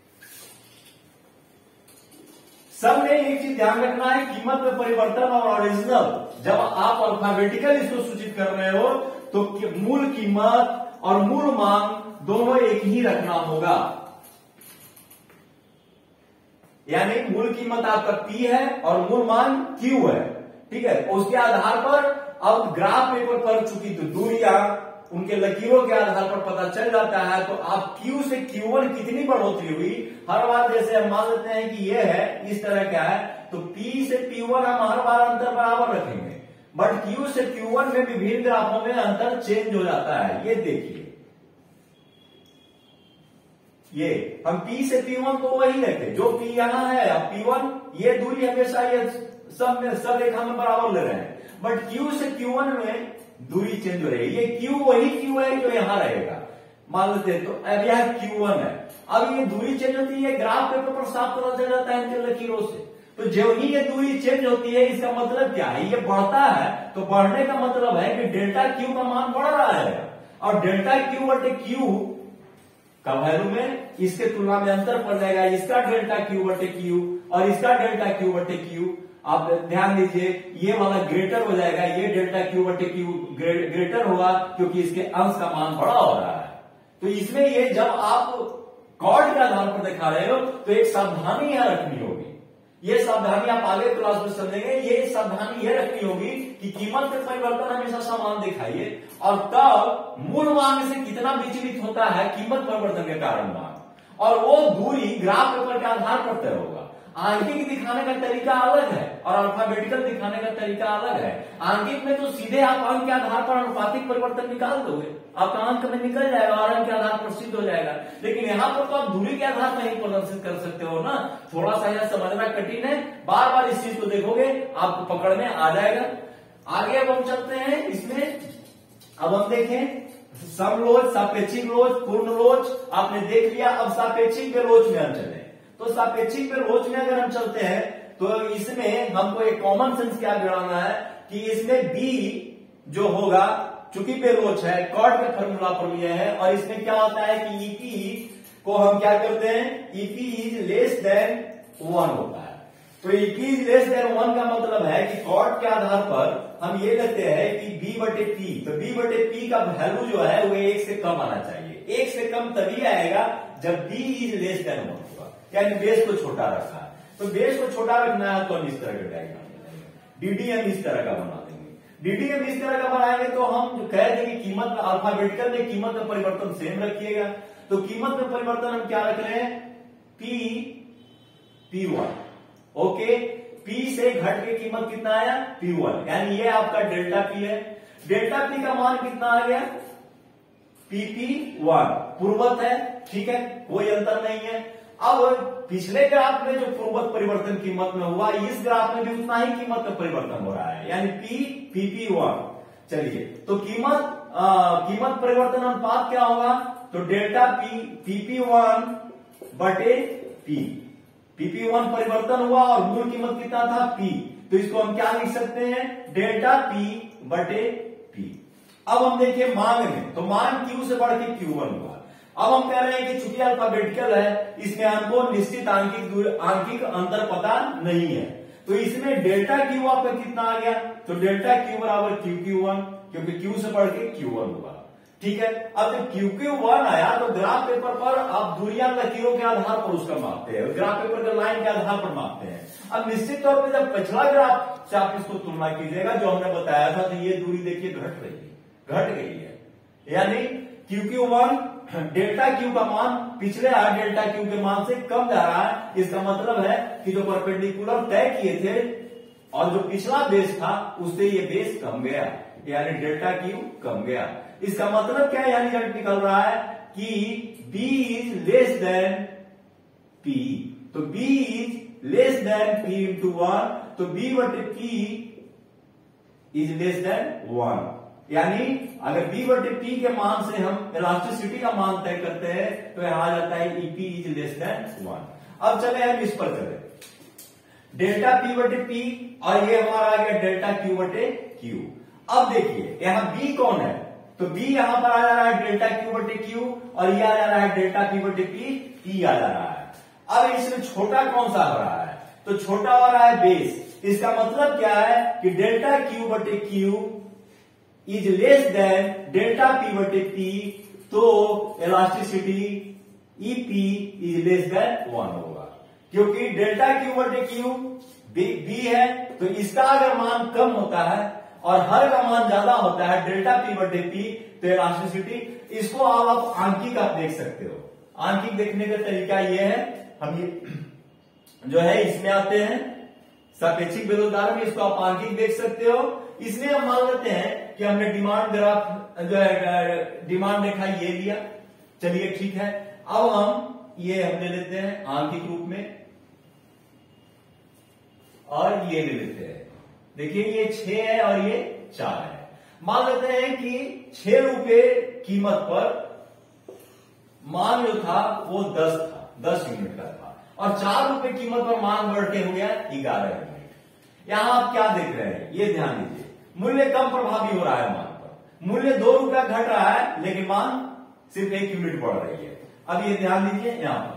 सब में एक चीज ध्यान रखना है, कीमत में परिवर्तन और ओरिजिनल, जब आप अल्फाबेटिकल इसको सूचित कर रहे हो तो मूल कीमत और मूल मान दोनों एक ही रखना होगा। यानी मूल कीमत आपका P है और मूल मान Q है, ठीक है। उसके आधार पर अब ग्राफ पेपर कर चुकी तो दूरियां उनके लकीरों के आधार पर पता चल जाता है। तो आप Q से Q वन कितनी बढ़ोतरी हुई, हर बार जैसे हम मान लेते हैं कि ये है इस तरह का है तो P से P वन हम हर बार अंतर बराबर रखेंगे, बट Q से Q वन में विभिन्न ग्राफों में अंतर चेंज हो जाता है। ये देखिए, ये हम P से P वन तो वही रखे जो P यहां है, अब P वन ये दूरी हमेशा ये सब में सब रेखा में बराबर ले रहे हैं, बट Q से Q वन में दूरी चेंज हो रही है। ये Q वही Q है जो यहां रहेगा, मान लेते हैं। तो अब यह Q वन है, अब ये दूरी चेंज होती है, ग्राफ पेपर पर साफ पता चल जाता है इनके लकीरों से। तो जो ही ये दूरी चेंज होती है इसका मतलब क्या है, ये बढ़ता है। तो बढ़ने का मतलब है कि डेल्टा Q का मान बढ़ रहा है और डेल्टा Q बटे Q का वैल्यू में इसके तुलना में अंतर पड़ जाएगा। इसका डेल्टा Q बटे Q और इसका डेल्टा Q बटे Q, आप ध्यान दीजिए ये वाला ग्रेटर हो जाएगा, ये डेल्टा Q बटे Q ग्रेटर होगा क्योंकि इसके अंश का मान बड़ा हो रहा है। तो इसमें ये जब आप कॉर्ड के आधार पर दिखा रहे हो तो एक सावधानी यहां रखनी होगी। ये सावधानी आप आगे क्लास में समझेंगे। ये सावधानी ये रखनी होगी कि कीमत में परिवर्तन हमेशा समान दिखाइए और तब मूल मान से कितना विचलित होता है कीमत परिवर्तन के कारण मान, और वो दूरी ग्राफ पेपर के आधार पर तय होगा। आंकिक दिखाने का तरीका अलग है और अल्फाबेटिकल दिखाने का तरीका अलग है। आंकिक में तो सीधे आप अंक के आधार पर अनुपातिक परिवर्तन निकाल दोगे, आपका अंक में निकल जाएगा और अंक के आधार पर सिद्ध हो जाएगा। लेकिन यहाँ पर तो आप दूरी के आधार पर ही प्रदर्शित कर सकते हो ना। थोड़ा सा यह समझना कठिन है, बार बार इस चीज को देखोगे आपको पकड़ में आ जाएगा। आगे अब हम चलते हैं इसमें। अब हम देखें समलोच, सापेक्षिक लोच, पूर्ण लोच आपने देख लिया। अब सापेक्षिक के लोच में हम चले तो सापेक्षिक पे लोच में अगर हम चलते हैं तो इसमें हमको एक कॉमन सेंस क्या गिराना है कि इसमें बी जो होगा, चूंकि पे लोच है, कॉर्ड के फॉर्मूला पर लिए है, और इसमें क्या होता है कि ईपी को हम क्या करते हैं, EP is less than one होता है। तो EP is less than one का मतलब है कि कॉर्ड के आधार पर हम ये लेते हैं कि बी बटे पी, तो बी बटे पी का वैल्यू जो है वो एक से कम आना चाहिए। एक से कम तभी आएगा जब B is less than one, यानी बेस को छोटा रखा है। तो बेस को छोटा रखना है तो हम इस तरह का डायग्राम बनाएंगे, डीडीएम इस तरह का बना देंगे। डीडीएम इस तरह का बनाएंगे तो हम कह देंगे कीमत में अल्फाबेटिकल में कीमत में परिवर्तन सेम रखिएगा। तो कीमत में परिवर्तन हम क्या रख रहे हैं, P P one, okay. P से घट के कीमत कितना आया, पी वन, यानी ये आपका डेल्टा पी है। डेल्टा पी का मान कितना आ गया, पीपी वन, पूर्वत है, ठीक है, कोई अंतर नहीं है। अब पिछले ग्राफ में जो पूर्वत परिवर्तन कीमत में हुआ, इस ग्राफ में भी उतना ही कीमत में परिवर्तन हो रहा है, यानी पी पीपी वन। चलिए तो कीमत आ, कीमत परिवर्तन अनुपात क्या होगा, तो डेल्टा पी पीपी वन बटे पी, पीपी वन परिवर्तन हुआ और मूल कीमत कितना था, पी, तो इसको हम क्या लिख सकते हैं, डेल्टा पी बटे पी। अब हम देखिए मांग में, तो मांग क्यू से बढ़ के क्यू वन हुआ। अब हम कह रहे हैं कि चूंकि अल्फाबेटिकल है इसमें हमको निश्चित आंकिक आंकिक अंतर पता नहीं है, तो इसमें डेल्टा क्यू आपका कितना आ गया, तो डेल्टा क्यू बराबर क्यू क्यू वन, क्योंकि क्यू से बढ़ के क्यू वन हुआ। ठीक है। अब जब क्यू क्यू वन आया तो ग्राफ पेपर पर आप दूरियां लकीरों के आधार पर उसका मापते हैं, ग्राफ पेपर के लाइन के आधार पर मापते हैं। अब निश्चित तौर पर जब पिछला ग्राफ से आप इसको तुलना कीजिएगा जो हमने बताया था, तो ये दूरी देखिए घट रही है, घट गई है, यानी Q Q one delta Q का मान पिछले आर डेल्टा क्यू के मान से कम जा रहा है। इसका मतलब है कि जो परपेंडिकुलर तय किए थे और जो पिछला बेस था उससे ये बेस कम गया, यानी डेल्टा क्यू कम गया। इसका मतलब क्या है, यानी रिजल्ट निकल रहा है कि B is less than P, तो B is less than P into one, तो B बटे P is less than one, यानी अगर B बटे P के मान से हम इलास्टिसिटी का मान तय करते हैं तो यहां आ जाता है E P is less than one. अब चले हम इस पर चले, डेल्टा P बटे P और ये हमारा आ गया डेल्टा Q बटे Q। अब देखिए यहां B कौन है, तो B यहां पर आ जा रहा है डेल्टा Q बटे Q और ये आ जा रहा है डेल्टा P बटे P, P आ जा रहा है। अब इसमें छोटा कौन सा हो रहा है, तो छोटा हो रहा है बेस। इसका मतलब क्या है कि डेल्टा Q बटे Q is less than delta P बटे P, तो elasticity E P is less than one होगा, क्योंकि डेल्टा Q बटे Q B है, तो इसका अगर मान कम होता है और हर का मान ज्यादा होता है डेल्टा P बटे P, तो इलास्टिसिटी, इसको आप, आप आंकिक आप देख सकते हो। आंकिक देखने का तरीका ये है, हम ये जो है इसमें आते हैं सापेक्षिक विरोधार में, इसको आप आंकिक देख सकते हो। इसमें हम मान लेते हैं कि हमने डिमांड ग्राफ जो है डिमांड रेखा ये लिया, चलिए ठीक है। अब हम ये हम ले लेते हैं आंकिक रूप में और ये ले लेते हैं, देखिए ये छह है और ये चार है। मान लेते हैं कि छह रुपए कीमत पर मान जो था वो दस था, दस यूनिट का था, और चार रुपए कीमत पर मान बढ़ के हो गया ग्यारह यूनिट। यहां आप क्या देख रहे हैं, ये ध्यान दीजिए, मूल्य कम प्रभावी हो रहा है मान पर, मूल्य दो रुपया घट रहा है लेकिन मान सिर्फ एक यूनिट बढ़ रही है। अब ये ध्यान दीजिए, यहां पर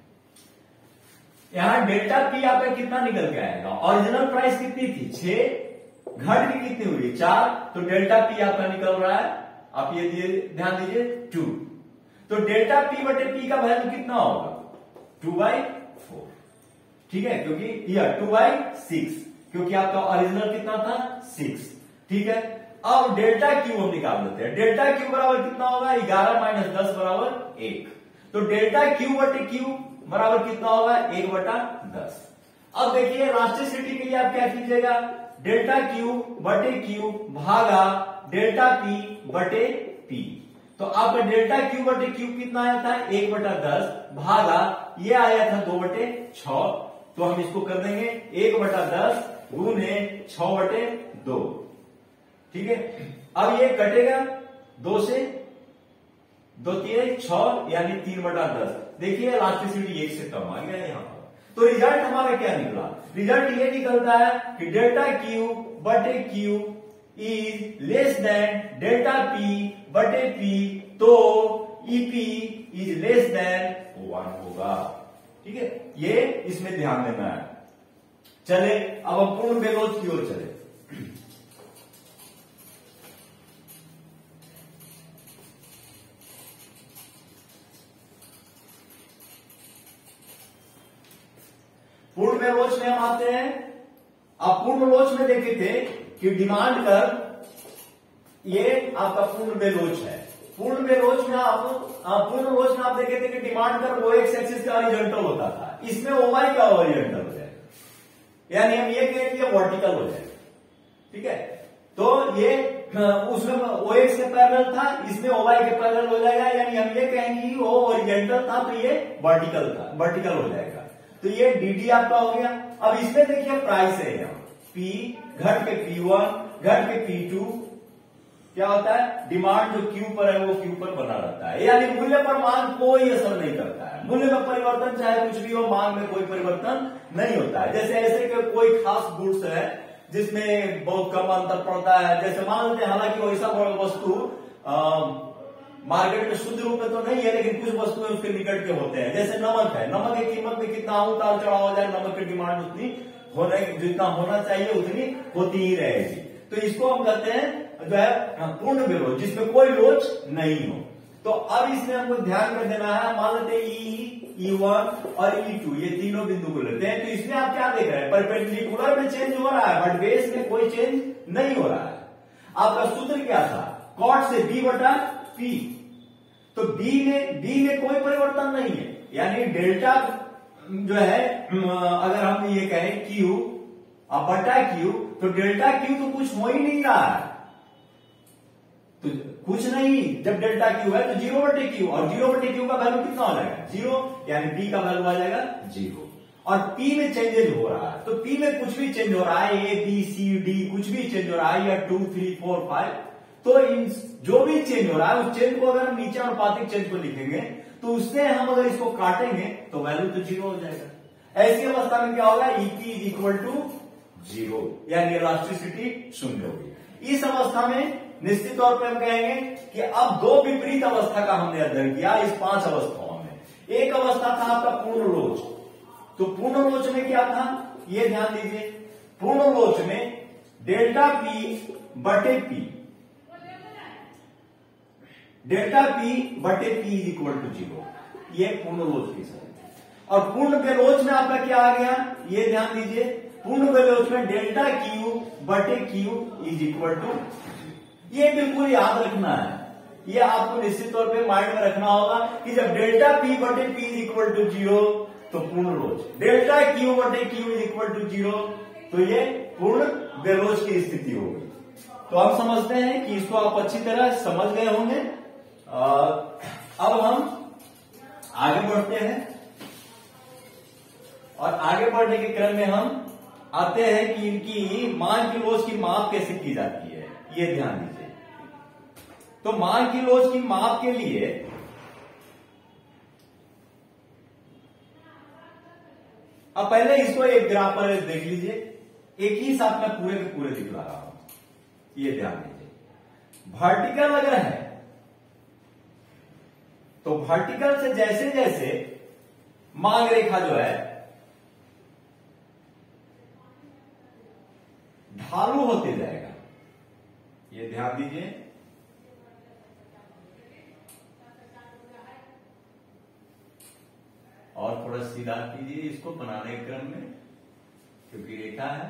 यहां डेल्टा पी आपका कितना निकल के आएगा, ओरिजिनल प्राइस कितनी थी छह, घट की कितनी हुई चार, तो डेल्टा पी आपका निकल रहा है, आप ये ध्यान दीजिए टू, तो डेल्टा पी बटे पी का वैल्यू कितना होगा टू बाई फोर, ठीक है, क्योंकि यह टू बाई सिक्स, क्योंकि आपका ओरिजिनल कितना था सिक्स, ठीक है। अब डेल्टा क्यू हम निकाल देते हैं, डेल्टा क्यू बराबर कितना होगा ग्यारह माइनस दस बराबर एक, तो डेल्टा क्यू बटे क्यू बराबर कितना होगा एक बटा दस। अब देखिए इलास्टिसिटी के लिए आप क्या कीजिएगा, डेल्टा क्यू बटे क्यू भागा डेल्टा पी बटे पी, तो आपका डेल्टा क्यू बटे क्यू कितना आया था एक बटा दस भागा ये आया था दो बटे छ, तो हम इसको कर देंगे एक बटा दस गुने छ बटे दो, ठीक है। अब ये कटेगा दो से, दो तीन छह यानी तीन बटा दस, देखिए इलास्टिसिटी एक से कम आ गया यहाँ पर, तो रिजल्ट हमारा क्या निकला, रिजल्ट ये निकलता है कि डेल्टा क्यू बटे Q is less than delta P बटे पी, तो EP is less than one होगा, ठीक है, ये इसमें ध्यान देना है। चले अब हम पूर्ण बेलोच की ओर चले। पूर्ण बेलोच में हम आते हैं, अब पूर्ण लोच में देखे थे कि डिमांड कर ये आपका पूर्ण बेलोच है, पूर्ण बेलोच में आप पूर्ण लोच में आप देखे थे कि डिमांड कर वो एक्स एक्सिस का हॉरिजॉन्टल होता था, इसमें ओवाई का हॉरिजॉन्टल हो जाएगा, यानी हम ये कहें कि ये वर्टिकल हो जाएगा, ठीक है, तो ये उसमें ओ एक्स के पैरेलल था, इसमें ओवाई के पैरेलल हो जाएगा, यानी हम ये कहेंगे कि वो हॉरिजॉन्टल था तो ये वर्टिकल था, वर्टिकल हो जाएगा, तो ये डी आपका हो गया। अब इसमें देखिए प्राइस है यहाँ P घट के पी वन घट के पी टू, क्या होता है डिमांड जो Q पर है वो Q पर बना रहता है, यानी मूल्य पर मांग कोई असर नहीं करता है, मूल्य में परिवर्तन चाहे कुछ भी हो मांग में कोई परिवर्तन नहीं होता है। जैसे ऐसे कि कोई खास गुड्स है जिसमें बहुत कम अंतर पड़ता है, जैसे मान लेते हैं हालांकि वैसा वस्तु मार्केट में शुद्ध रूप में तो नहीं है लेकिन कुछ वस्तुएं उसके निकट के होते हैं, जैसे नमक है, नमक की कीमत में कितना उतार चढ़ाव हो जाए नमक की डिमांड उतनी होने जितना होना चाहिए उतनी होती ही रहेगी, तो इसको हम कहते हैं जो है पूर्ण बेलोच, जिसमें कोई लोच नहीं हो। तो अब इसमें हमको ध्यान कर देना है, मान लेते हैं ई, ई वन और ई टू, ये तीनों बिंदु को लेते हैं। तो इसमें आप क्या देख रहे हैं, परपेंडिकुलर में चेंज हो रहा है बट बेस में कोई चेंज नहीं हो रहा है। आपका सूत्र क्या था, कॉट से बी बटा पी। तो बी में बी में कोई परिवर्तन नहीं है, यानी डेल्टा जो है अगर हम ये कहें क्यू अब बटा क्यू, तो डेल्टा क्यू तो कुछ हो ही नहीं रहा है, तो कुछ नहीं। जब डेल्टा क्यू है तो जीरो बटे क्यू, और जीरो बटे क्यू का वैल्यू कितना हो जाएगा, जीरो, यानी बी का वैल्यू आ जाएगा जीरो। और पी में चेंजेज हो रहा है, तो पी में कुछ भी चेंज हो रहा है, ए बी सी डी कुछ भी चेंज हो रहा है, या टू थ्री फोर फाइव, तो इन जो भी चेंज हो रहा है उस चेंज को अगर हम नीचे अनुपातिक चेंज को लिखेंगे तो उससे हम अगर इसको काटेंगे तो वैल्यू तो जीरो हो जाएगा। ऐसी अवस्था में क्या होगा, E P is equal to zero, यानी इलास्टिसिटी शून्य होगी। इस अवस्था में निश्चित तौर पर हम कहेंगे कि अब दो विपरीत अवस्था का हमने अध्ययन किया इस पांच अवस्थाओं में। एक अवस्था था आपका पूर्ण लोच, तो पूर्ण लोच में क्या था, ये ध्यान दीजिए, पूर्ण लोच में डेल्टा पी बटे पी, डेल्टा पी बटे P is equal to zero, ये पूर्ण लोच की शर्त। और पूर्ण बेलोच में आपका क्या आ गया, ये ध्यान दीजिए, पूर्ण बेलोच में डेल्टा क्यू बटे क्यू इज इक्वल टू, ये बिल्कुल याद रखना है, ये आपको निश्चित तौर पे माइंड में रखना होगा कि जब डेल्टा पी बटे P is equal to zero तो पूर्ण लोच, डेल्टा क्यू बटे Q is equal to zero तो ये पूर्ण बेलोच की स्थिति होगी। तो आप समझते हैं कि इसको आप अच्छी तरह समझ गए होंगे। अब हम आगे बढ़ते हैं, और आगे बढ़ने के क्रम में हम आते हैं कि इनकी मान की लोच की माप कैसे की जाती है, ये ध्यान दीजिए। तो मान की लोच की माप के लिए अब पहले इसको एक ग्राफ पर देख लीजिए, एक ही साथ में पूरे के पूरे दिखला रहा हूं, ये ध्यान दीजिए। वर्टिकल अगर है तो वर्टिकल से जैसे जैसे मांग रेखा जो है ढालू होते जाएगा, ये ध्यान दीजिए। और थोड़ा सीधा कीजिए इसको बनाने के क्रम में, क्योंकि रेखा है।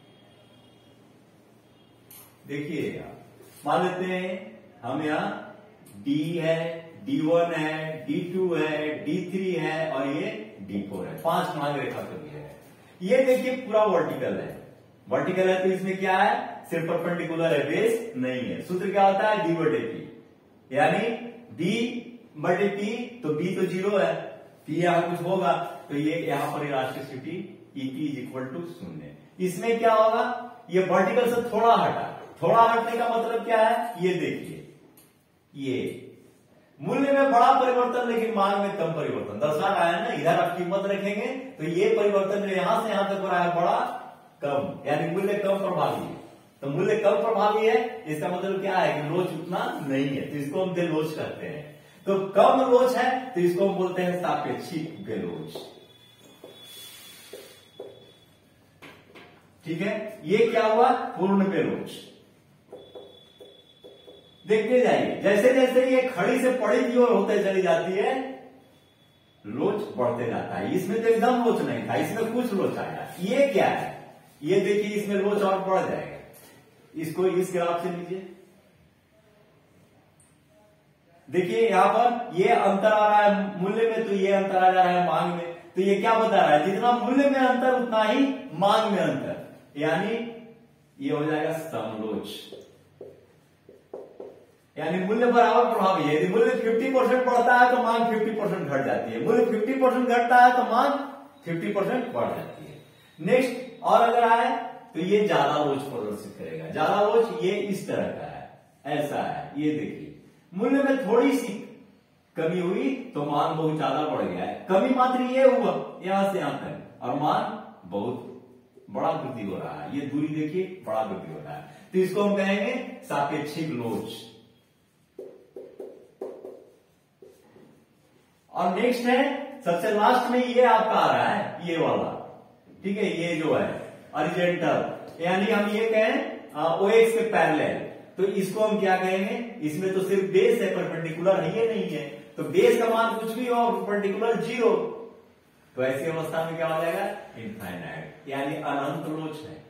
देखिए मान लेते हैं हम यहां D है, डी वन है, डी टू है, डी थ्री है और ये डी फोर है, पांच मांग रेखा कभी है। ये देखिए पूरा वर्टिकल है, वर्टिकल है तो इसमें क्या है, सिर्फ परपेंडिकुलर है, बेस नहीं है। सूत्र क्या होता है, डी बटे पी, यानी डी बटे पी, तो बी तो जीरो है, पी यहां कुछ होगा तो ये यहां पर elasticity E P is equal to शून्य। इसमें क्या होगा, ये वर्टिकल से थोड़ा हटा, थोड़ा हटने का मतलब क्या है, ये देखिए, ये मूल्य में बड़ा परिवर्तन लेकिन मान में कम परिवर्तन दर्शा रहा है ना। इधर आप कीमत रखेंगे तो ये परिवर्तन जो यहां से यहां तक हो रहा है बड़ा कम, यानी मूल्य कम प्रभावी है। तो मूल्य कम प्रभावी है, इसका मतलब क्या है कि लोच उतना नहीं है, तो इसको हम बेलोच कहते हैं। तो कम लोच है तो इसको हम बोलते हैं सापेक्षिक बेलोच। ठीक है, ये क्या हुआ, पूर्ण बेलोच। देखते जाइए, जैसे जैसे ये खड़ी से पड़ी की ओर होते चली जाती है लोच बढ़ते जाता है। इसमें तो एकदम लोच नहीं था, इसमें कुछ लोच आया। ये क्या है, ये देखिए इसमें लोच और बढ़ जाएगा। इसको इस ग्राफ से लीजिए, देखिए यहां पर ये अंतर आ रहा है मूल्य में, तो ये अंतर आ जा रहा है मांग में। तो ये क्या बता रहा है, जितना मूल्य में अंतर उतना ही मांग में अंतर, यानी ये हो जाएगा समलोच, यानी मूल्य बराबर प्रभावी है। यदि मूल्य पचास परसेंट बढ़ता है तो मांग पचास परसेंट घट जाती है, मूल्य पचास परसेंट घटता है तो मांग पचास परसेंट बढ़ जाती है। नेक्स्ट, और अगर आए तो ये ज्यादा लोच प्रदर्शित करेगा। ज्यादा लोच ये इस तरह का है, ऐसा है, ये देखिए मूल्य में थोड़ी सी कमी हुई तो मान बहुत ज्यादा बढ़ गया है। कमी मात्र ये हुआ यहां से यहां तक, और मान बहुत बड़ा वृद्धि हो रहा है। ये दूरी देखिए बड़ा वृद्धि हो रहा है, तो इसको हम कहेंगे सापेक्षिक लोच। और नेक्स्ट है, सबसे लास्ट में ये आपका आ रहा है, ये वाला, ठीक है, ये जो है ऑरिजेंटल, यानी हम ये कहें ओ एक्स के पैरेलल, तो तो इसको हम क्या कहेंगे, इसमें तो सिर्फ बेस है, परपेंडिकुलर है ये नहीं है, तो बेस का मान कुछ भी हो, परपेंडिकुलर जीरो, तो ऐसी अवस्था में क्या हो जाएगा, इनफाइनाइट, यानी अनंत लोच है।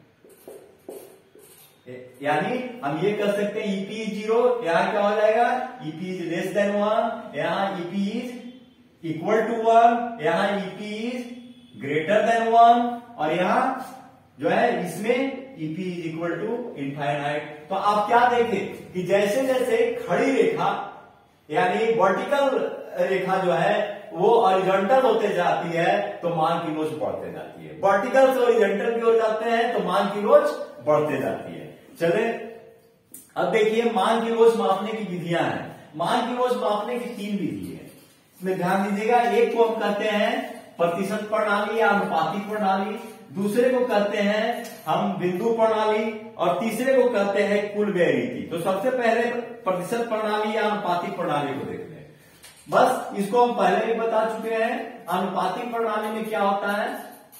यानी हम ये कर सकते हैं ईपी जीरो, यहां क्या हो जाएगा, EP is less than one, यहां EP is equal to one, यहां EP is greater than one, और यहां जो है इसमें EP is equal to infinite. तो आप क्या देखें कि जैसे जैसे खड़ी रेखा यानी वर्टिकल रेखा जो है वो हॉरिजॉन्टल होते जाती है तो मान की लोच बढ़ते जाती है, वर्टिकल से हॉरिजॉन्टल की ओर जाते हैं तो मान की लोच बढ़ते जाती है। चले अब देखिए मान की लोच मापने की विधियां हैं। मान की लोच मापने की तीन विधि है, इसमें ध्यान दीजिएगा। एक को हम कहते हैं प्रतिशत प्रणाली या अनुपातिक प्रणाली, दूसरे को कहते हैं हम बिंदु प्रणाली, और तीसरे को कहते हैं कुल व्यय रीति। तो सबसे पहले प्रतिशत प्रणाली या अनुपातिक प्रणाली को देखते हैं। बस इसको हम पहले ही बता चुके हैं। अनुपातिक प्रणाली में क्या होता है,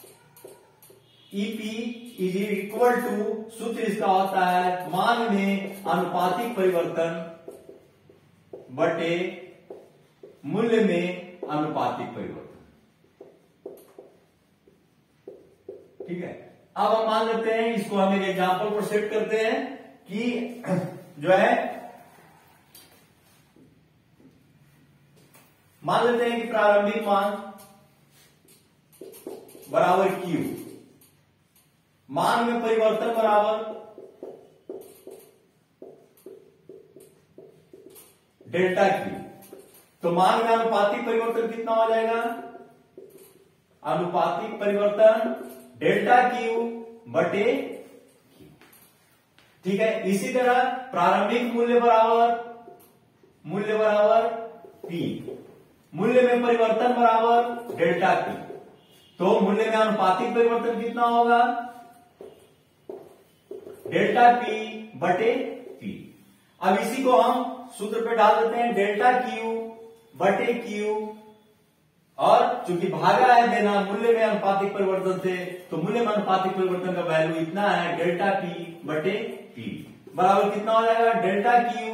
ईपी इज इक्वल टू, सूत्र इसका होता है मान में अनुपातिक परिवर्तन बटे मूल्य में अनुपातिक परिवर्तन। ठीक है, अब हम मान लेते हैं, इसको हम एक एग्जांपल पर सेट करते हैं कि जो है मान लेते हैं कि प्रारंभिक मान बराबर क्यू, मान में परिवर्तन बराबर डेल्टा क्यू। तो मान में अनुपातिक परिवर्तन कितना हो जाएगा, अनुपातिक परिवर्तन डेल्टा क्यू बटे क्यू। ठीक है, इसी तरह प्रारंभिक मूल्य बराबर मूल्य बराबर पी, मूल्य में परिवर्तन बराबर डेल्टा पी। तो मूल्य में अनुपातिक परिवर्तन कितना होगा, डेल्टा पी बटे पी। अब इसी को हम सूत्र पे डाल देते हैं, डेल्टा क्यू बटे क्यू, और चूंकि भागा है देना मूल्य में अनुपातिक परिवर्तन से, तो मूल्य में अनुपातिक परिवर्तन का वैल्यू इतना है, डेल्टा पी बटे पी बराबर कितना हो जाएगा, डेल्टा क्यू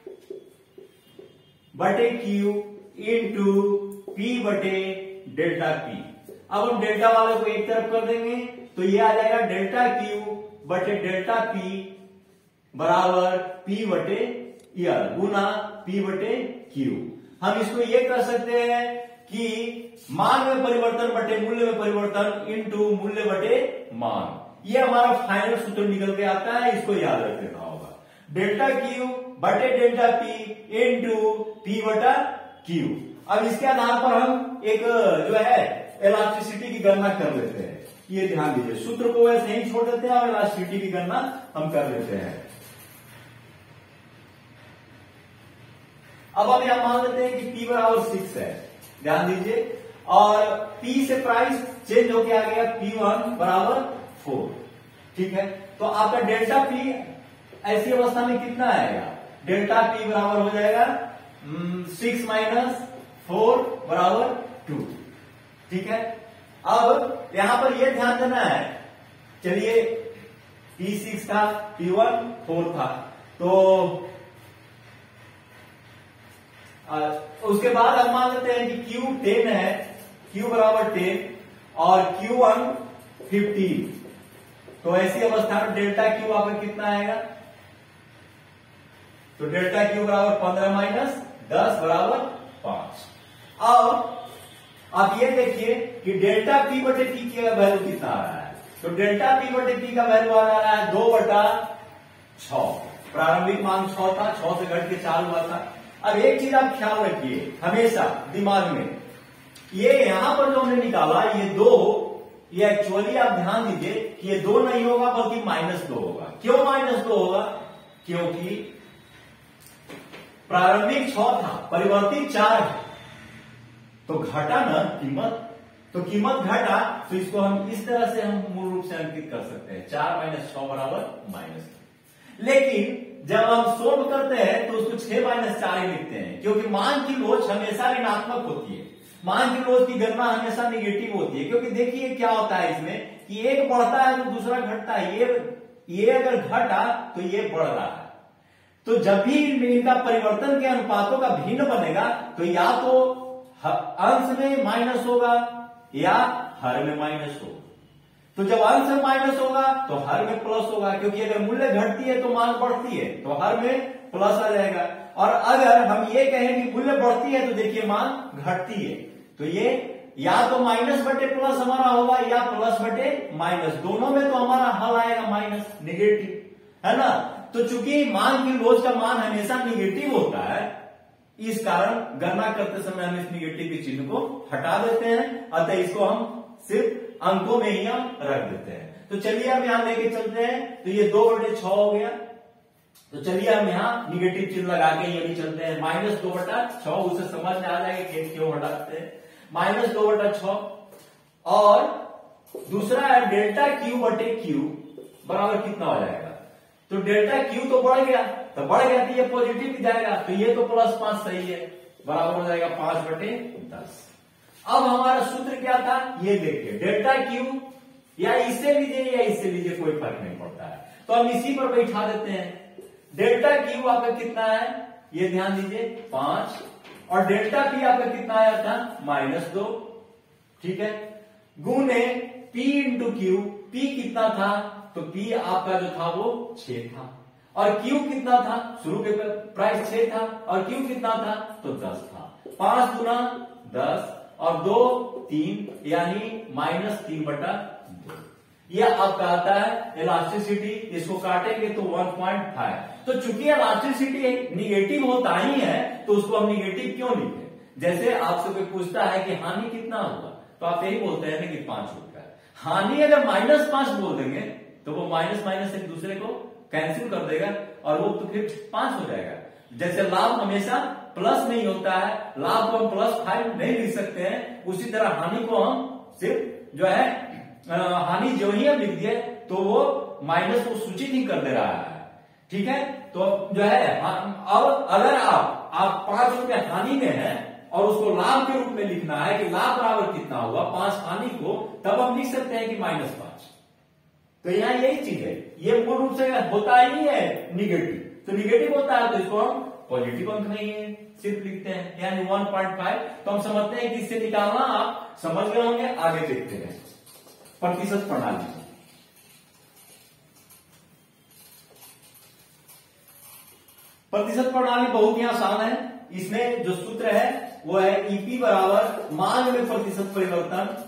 बटे क्यू इंटू पी बटे डेल्टा पी। अब हम डेल्टा वाले को एक तरफ कर देंगे तो ये आ जाएगा डेल्टा क्यू बटे डेल्टा पी बराबर पी बटे ईयर गुना पी बटे क्यू। हम इसको ये कर सकते हैं कि मान में परिवर्तन बटे मूल्य में परिवर्तन इंटू मूल्य बटे मान, ये हमारा फाइनल सूत्र निकल के आता है, इसको याद रख लेना होगा। डेल्टा क्यू बटे डेल्टा पी इंटू पी बटा क्यू। अब इसके आधार पर हम एक जो है इलास्टिसिटी की गणना कर लेते हैं, ये ध्यान दीजिए। सूत्र को वैसे ही छोड़ देते हैं और इलास्टिसिटी की गणना हम कर लेते हैं। अब हम यहां मान लेते हैं कि P बराबर सिक्स है, ध्यान दीजिए, और P से प्राइस चेंज होके आ गया पी वन बराबर फोर। ठीक है, तो आपका डेल्टा P ऐसी अवस्था में कितना आएगा, डेल्टा P बराबर हो जाएगा सिक्स माइनस फोर बराबर टू। ठीक है, अब यहां पर यह ध्यान देना है, चलिए P सिक्स था, P वन फोर था, तो आ, उसके बाद हम मान लेते हैं कि Q टेन है, Q बराबर टेन और Q वन फिफ्टीन। तो ऐसी अवस्था में डेल्टा Q आपका कितना आएगा, तो डेल्टा Q बराबर पंद्रह माइनस दस बराबर पांच। अब आप ये देखिए कि डेल्टा P बटे P का वैल्यू कितना आ रहा है, तो डेल्टा P बटे P का वैल्यू आ रहा है दो बटा छ। प्रारंभिक मान छ था, छ से घट के चार हुआ था। अब एक चीज आप ख्याल रखिए हमेशा दिमाग में, ये यहां पर जो हमने निकाला ये दो, ये एक्चुअली आप ध्यान दीजिए कि ये दो नहीं होगा बल्कि माइनस दो होगा। क्यों माइनस दो होगा, क्योंकि प्रारंभिक छ था, परिवर्तित चार है, तो घटा ना कीमत, तो कीमत घटा, तो इसको हम इस तरह से हम मूल रूप से अंकित कर सकते हैं, चार माइनस छ बराबर माइनस। लेकिन जब हम सोल्व करते हैं तो उसको छह माइनस चार ही लिखते हैं, क्योंकि मान की लोच हमेशा ऋणात्मक होती है, मान की लोच की गणना हमेशा निगेटिव होती है। क्योंकि देखिए क्या होता है इसमें कि एक बढ़ता है तो दूसरा घटता है, ये ये अगर घटा तो ये बढ़ रहा है, तो जब भी इनका परिवर्तन के अनुपातों का भिन्न बनेगा तो या तो अंश में माइनस होगा या हर में माइनस होगा। तो जब अंश में माइनस होगा तो हर में प्लस होगा, क्योंकि अगर मूल्य घटती है तो मान बढ़ती है, तो हर में प्लस आ जाएगा। और अगर हम ये कहें कि मूल्य बढ़ती है तो देखिए मान घटती है, तो ये या तो माइनस बटे प्लस हमारा होगा या प्लस बटे माइनस, दोनों में तो हमारा हल आएगा माइनस, निगेटिव, है ना। तो चूंकि मान की लोज का मान हमेशा निगेटिव होता है, इस कारण गणना करते समय हम इस निगेटिव के चिन्ह को हटा देते हैं, अतः इसको हम सिर्फ अंकों में ही हम रख देते हैं। तो चलिए हम यहां लेके चलते हैं, तो ये दो बटे छह हो गया। तो चलिए हम यहाँ निगेटिव चिन्ह लगा के ये भी चलते हैं, माइनस दो बटा छह, उसे समझ में आ जाएगा कि क्यों हटाते हैं, माइनस दो बटा छह। और दूसरा है डेल्टा क्यू बटे क्यू बराबर कितना हो जाएगा, तो डेल्टा क्यू तो बढ़ गया, तो बढ़ गया तो ये पॉजिटिव जाएगा, तो ये तो प्लस पांच सही है, बराबर हो जाएगा पांच बटे दस। अब हमारा सूत्र क्या था ये देखिए, डेल्टा क्यू या इससे लीजिए या इससे लीजिए कोई फर्क नहीं पड़ता है, तो हम इसी पर बैठा देते हैं। डेल्टा क्यू आपका कितना है ये ध्यान दीजिए पांच, और डेल्टा पी आपका कितना आया था माइनस दो, ठीक है, गुने पी इंटू क्यू, पी कितना था तो पी आपका जो था वो छह था, और क्यू कितना था, शुरू के प्राइस छह था, और क्यू कितना था तो दस था, पांच गुना दस और दो तीन, यानी माइनस तीन बटा दो। यह आपका आता है इलास्टिसिटी, इसको काटेंगे तो वन पॉइंट फाइव। तो चूंकि इलास्टिसिटी निगेटिव होता ही है तो उसको हम निगेटिव क्यों लिखे, जैसे आपसे कोई पूछता है कि हानि कितना होगा तो आप यही बोलते हैं कि पांच रुपया। हानि अगर माइनस पांच बोल देंगे तो वो माइनस माइनस एक दूसरे को कैंसिल कर देगा और वो तो फिर पांच हो जाएगा। जैसे लाभ हमेशा प्लस नहीं होता है, लाभ को हम प्लस फाइव नहीं लिख सकते हैं, उसी तरह हानि को हम सिर्फ जो है हानि जो ही हम लिख दिए तो वो माइनस को सूचित ही कर दे रहा है, ठीक है। तो जो है अब अगर आप आप पांच रुपए हानि में है और उसको लाभ के रूप में लिखना है कि लाभ बराबर कितना हुआ पांच हानि को, तब हम लिख सकते हैं कि माइनस पांच। तो यहाँ यही चीज है, ये मूल रूप से होता ही है निगेटिव, तो निगेटिव होता है तो इसको हम पॉजिटिव अंक नहीं है सिर्फ लिखते हैं, यानी वन पॉइंट फाइव। तो हम समझते हैं कि इससे निकालना आप समझ गए होंगे। आगे देखते हैं प्रतिशत प्रणाली। प्रतिशत प्रणाली बहुत ही आसान है, इसमें जो सूत्र है वो है ईपी बराबर मांग में प्रतिशत परिवर्तन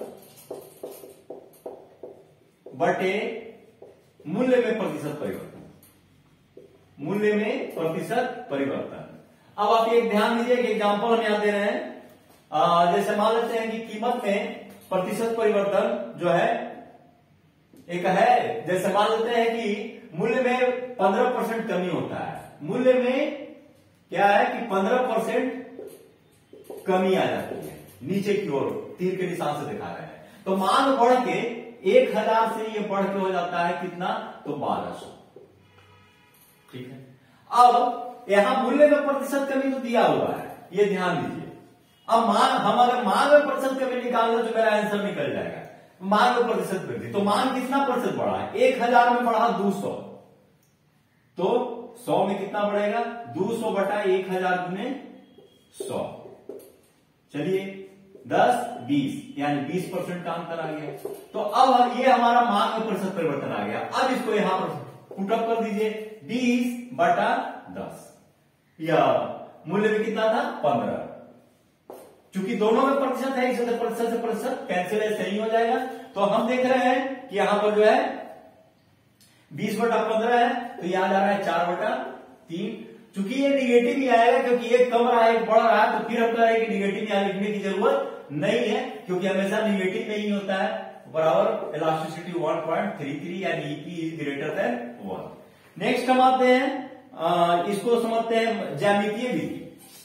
बटे मूल्य में प्रतिशत परिवर्तन, मूल्य में प्रतिशत परिवर्तन। अब आप एक ध्यान दीजिए कि एग्जांपल हम यहां दे रहे हैं, आ, जैसे मान लेते हैं कि कीमत में प्रतिशत परिवर्तन जो है एक है, जैसे मान लेते हैं कि मूल्य में पंद्रह परसेंट कमी होता है, मूल्य में क्या है कि पंद्रह परसेंट कमी आ जाती है, नीचे की ओर तीर के निशान से दिखा रहे हैं, तो मांग बढ़ के एक हजार से ये बढ़ के हो जाता है कितना तो बारह सौ, ठीक है। अब यहां मूल्य में प्रतिशत कमी तो दिया हुआ है, ये ध्यान दीजिए। अब मांग हम अगर मांग में प्रतिशत कमी निकाल दो तो मेरा आंसर निकल जाएगा, मांग में प्रतिशत वृद्धि, तो मांग कितना प्रतिशत बढ़ा है, एक हजार में बढ़ा दो सौ, तो सौ में कितना बढ़ेगा दो सौ बटा एक हजार गुने सौ, चलिए दस बीस यानी बीस परसेंट का अंतर आ गया। तो अब ये हमारा मांग में प्रतिशत परिवर्तन आ गया। अब इसको यहां पर पुटअप कर दीजिए, बीस बटा दस, या मूल्य में कितना था पंद्रह, चूंकि दोनों में प्रतिशत है इसलिए प्रतिशत से प्रतिशत कैंसिल है, सही हो जाएगा। तो हम देख रहे हैं कि यहां पर जो है बीस बटा पंद्रह है तो यहां जा रहा है चार बटा तीन, चूंकि ये निगेटिव ही आएगा क्योंकि एक कम रहा है एक बढ़ रहा है, तो फिर हम कह रहे हैं कि निगेटिव यहां लिखने की जरूरत नहीं है क्योंकि हमेशा निगेटिव नहीं होता है, बराबर elasticity one point three three यानी EP is greater than one. Next हम आते हैं आ, इसको समझते हैं ज्यामितीय विधि।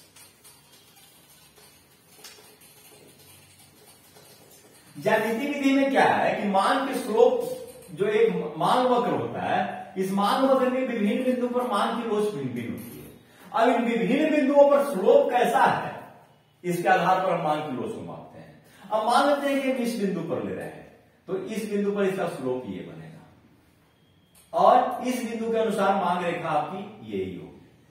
ज्यामितीय विधि में क्या है कि मान के स्लोप जो एक मान वक्र होता है, इस मान वक्र में विभिन्न बिंदु पर मान की लोच भिन्न भिन्न होती है। अब इन विभिन्न बिंदुओं पर स्लोप कैसा है इसके आधार पर हम मान की लोच को मापते हैं। अब मान लेते हैं कि हम इस बिंदु पर ले रहे हैं तो इस बिंदु पर इसका स्लोप ये बनेगा और इस बिंदु के अनुसार मांग रेखा आपकी यही होगी।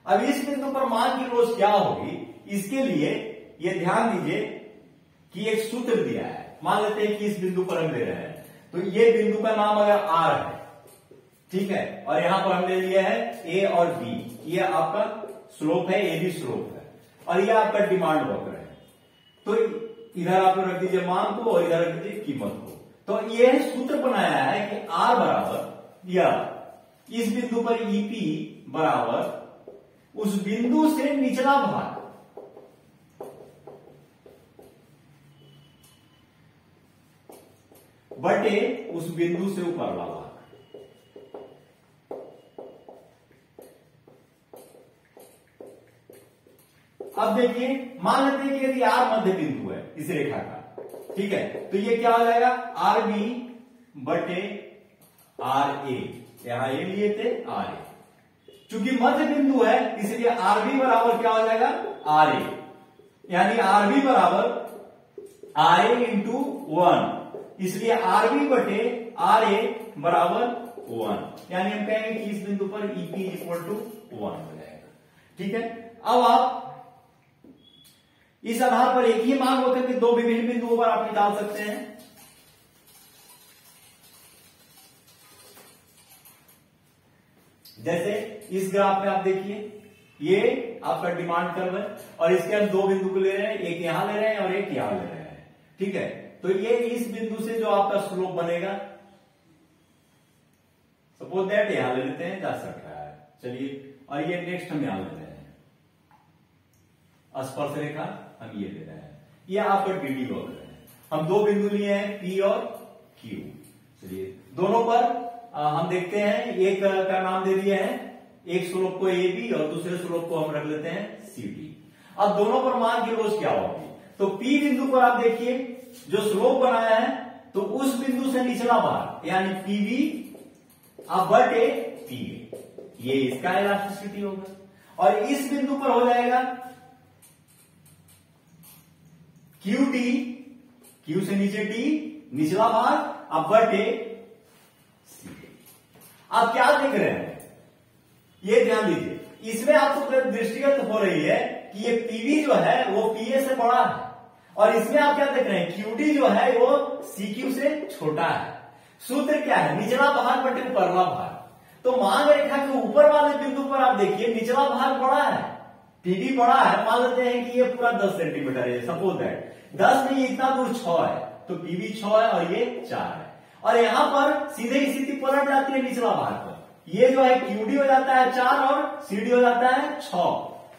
अब इस बिंदु पर मान की लोच क्या होगी, इसके लिए ये ध्यान दीजिए कि एक सूत्र दिया है। मान लेते हैं कि इस बिंदु पर हम ले रहे हैं, तो ये बिंदु का नाम अगर आर है, ठीक है, और यहां पर हम ले लिया है ए और बी, ये आपका स्लोप है, ए भी स्लोप है, और ये आपका डिमांड वक्र है। तो इधर आप रख दीजिए मान को और इधर रख दीजिए कीमत को। तो ये सूत्र बनाया है कि आर बराबर या इस बिंदु पर ईपी बराबर उस बिंदु से निचला भाग बटे उस बिंदु से ऊपरला भाग। अब देखिए, मान लेते हैं कि यदि आर मध्य बिंदु है इस रेखा का, ठीक है, तो ये क्या हो जाएगा, आर बी बटे आर ए, यहां ए लिए थे आर ए, चूंकि मध्य बिंदु है इसलिए आर बी बराबर क्या हो जाएगा, आर ए, यानी आर बी बराबर आर ए इंटू वन, इसलिए आर बी बटे आर ए बराबर वन, यानी हम कहेंगे कि इस बिंदु पर ईपी इक्वल टू वन हो जाएगा। ठीक है, अब आप इस आधार पर एक ही मान होकर के दो विभिन्न बिंदुओं पर आप निकाल सकते हैं। जैसे इस ग्राफ में आप देखिए, ये आपका डिमांड कर्व है और इसके हम दो बिंदु को ले रहे हैं, एक यहां ले रहे हैं और एक यहां ले रहे हैं। ठीक है, तो ये इस बिंदु से जो आपका स्लोप बनेगा, सपोज दैट यहां ले लेते हैं, जा सकता है, चलिए, और ये नेक्स्ट हम यहां ले रहे हैं, स्पर्श रेखा हम ये ले रहे हैं, ये आपका डीडी वक्र है। हम दो बिंदु लिए हैं पी और क्यू, चलिए दोनों पर आ, हम देखते हैं, एक का नाम दे दिए हैं, एक स्लोप को ए बी और दूसरे स्लोप को हम रख लेते हैं सी डी। अब दोनों पर मान की लोच क्या होगी, तो पी बिंदु पर आप देखिए जो स्लोप बनाया है, तो उस बिंदु से निचला भाग यानी पीबी अब बटे पी ए, ये इसका इलास्टिसिटी होगा, और इस बिंदु पर हो जाएगा क्यू टी, क्यू से नीचे टी, निचला भाग अब बटे सी। आप क्या देख रहे हैं, ये ध्यान दीजिए, इसमें आपको दृष्टिगत हो रही है कि ये पीवी जो है वो पीए से बड़ा है, और इसमें आप क्या देख रहे हैं, क्यूडी जो है वो सीक्यू से छोटा है। सूत्र क्या है, निचला भाग बटे ऊपरला भाग। तो मांग रेखा के ऊपर वाले बिंदु पर आप देखिए निचला भाग बड़ा है, पीवी बड़ा है, मान लेते हैं कि ये पूरा दस सेंटीमीटर है, सपोज दैट दस नहीं इतना दूर छह है, तो पीवी छह है और ये चार है, और यहां पर सीधे स्थिति पलट जाती है निचला भाग पर, ये जो है क्यूडी हो जाता है चार और सीडी हो जाता है छह,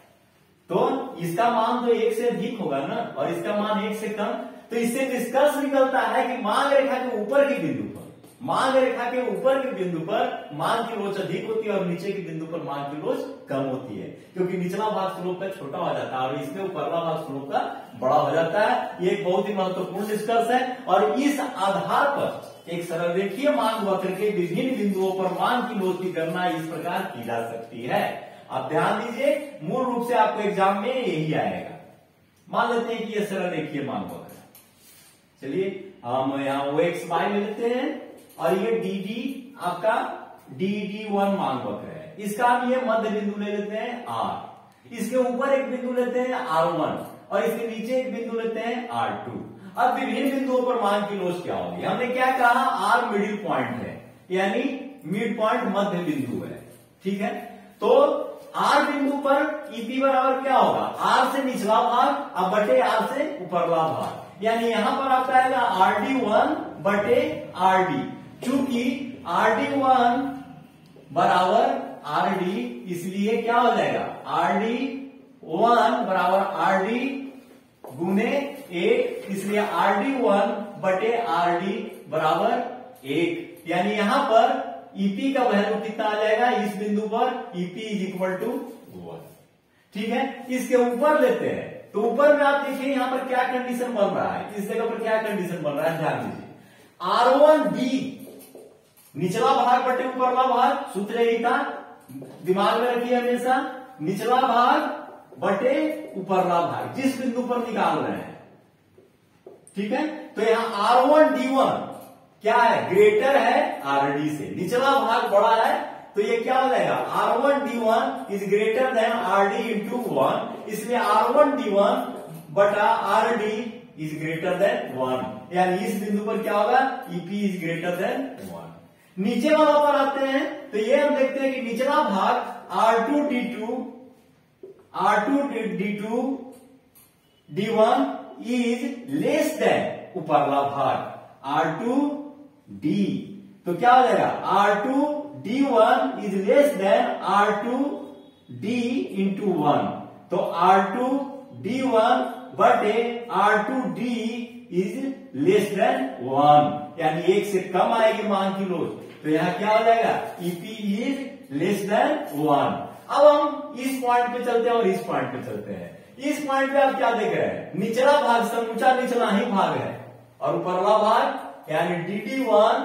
तो इसका मान तो एक से अधिक होगा ना, और इसका मान एक से कम। तो इससे निष्कर्ष निकलता है कि मांग रेखा के ऊपर के बिंदु पर, मांग रेखा के ऊपर के बिंदु पर मांग की लोच अधिक होती है और नीचे के बिंदु पर मांग की लोच कम होती है, क्योंकि निचला भाग स्लोप का छोटा हो जाता है और इसमें ऊपरला भाग स्लोप का बड़ा हो जाता है। ये एक बहुत ही महत्वपूर्ण निष्कर्ष है, और इस आधार पर एक सरल रेखीय मांग वक्र के विभिन्न बिंदुओं पर मांग की लोच की गणना इस प्रकार की जा सकती है। आप ध्यान दीजिए, मूल रूप से आपको एग्जाम में यही आएगा। मान लेते हैं कि ये सरल रेखीय मांग वक्र है, चलिए हम यहां ओ एक्स वाई ले लेते हैं, और ये डी डी आपका डी डी वन मांग वक्र है, इसका हम ये मध्य बिंदु ले लेते हैं आर, इसके ऊपर एक बिंदु लेते हैं आर वन और इसके नीचे एक बिंदु लेते हैं आर टू। अब विभिन्न बिंदुओं पर मांग की लोच क्या होगी, हमने क्या कहा, आर मिडिल पॉइंट है, यानी मिड पॉइंट मध्य बिंदु है। ठीक है, तो आर बिंदु पर ईपी बराबर क्या होगा, आर से निचला भाग अब बटे आर से ऊपरला भाग, यानी यहां पर आपका आएगा आर डी वन बटे आर डी, चूंकि आर डी वन बराबर आर डी, इसलिए क्या हो जाएगा, आर डी वन बराबर आर डी गुने एक, इसलिए आर डी वन बटे आर डी बराबर एक, यानी यहां पर ईपी का वैल्यू कितना आ जाएगा, इस बिंदु पर EP is equal to one. ठीक है, इसके ऊपर लेते हैं, तो ऊपर में आप देखिए यहां पर क्या कंडीशन बन रहा है, इस जगह पर क्या कंडीशन बन रहा है, ध्यान दीजिए, आर वन डी निचला भाग बटे ऊपरला भाग, सूत्र यही था, दिमाग में रखिए हमेशा, निचला भाग बटे ऊपरला भाग जिस बिंदु पर निकाल रहे हैं। ठीक है, तो यहां आर वन डी वन क्या है, ग्रेटर है आर डी से, निचला भाग बड़ा है, तो ये क्या हो जाएगा, R one D one is greater than R D into one, इसलिए आर वन डी वन बटा R D is greater than one, यानी इस बिंदु पर क्या होगा, EP is greater than one. नीचे वाला पर आते हैं तो ये हम देखते हैं कि निचला भाग R two D two R two D two D one is less than उपरला भाग आर टू डी, तो क्या हो जाएगा, R two D one is less than R two D into one, तो आर टू डी वन बटे R two D is less than one, यानी एक से कम आएगी मान की लोच, तो यहां क्या हो जाएगा, EP is less than one. अब हम इस पॉइंट पे चलते हैं और इस पॉइंट पे चलते हैं। इस पॉइंट पे आप क्या देख रहे हैं, निचला भाग समूचा निचला ही भाग है और ऊपरला भाग यानी डी डी वन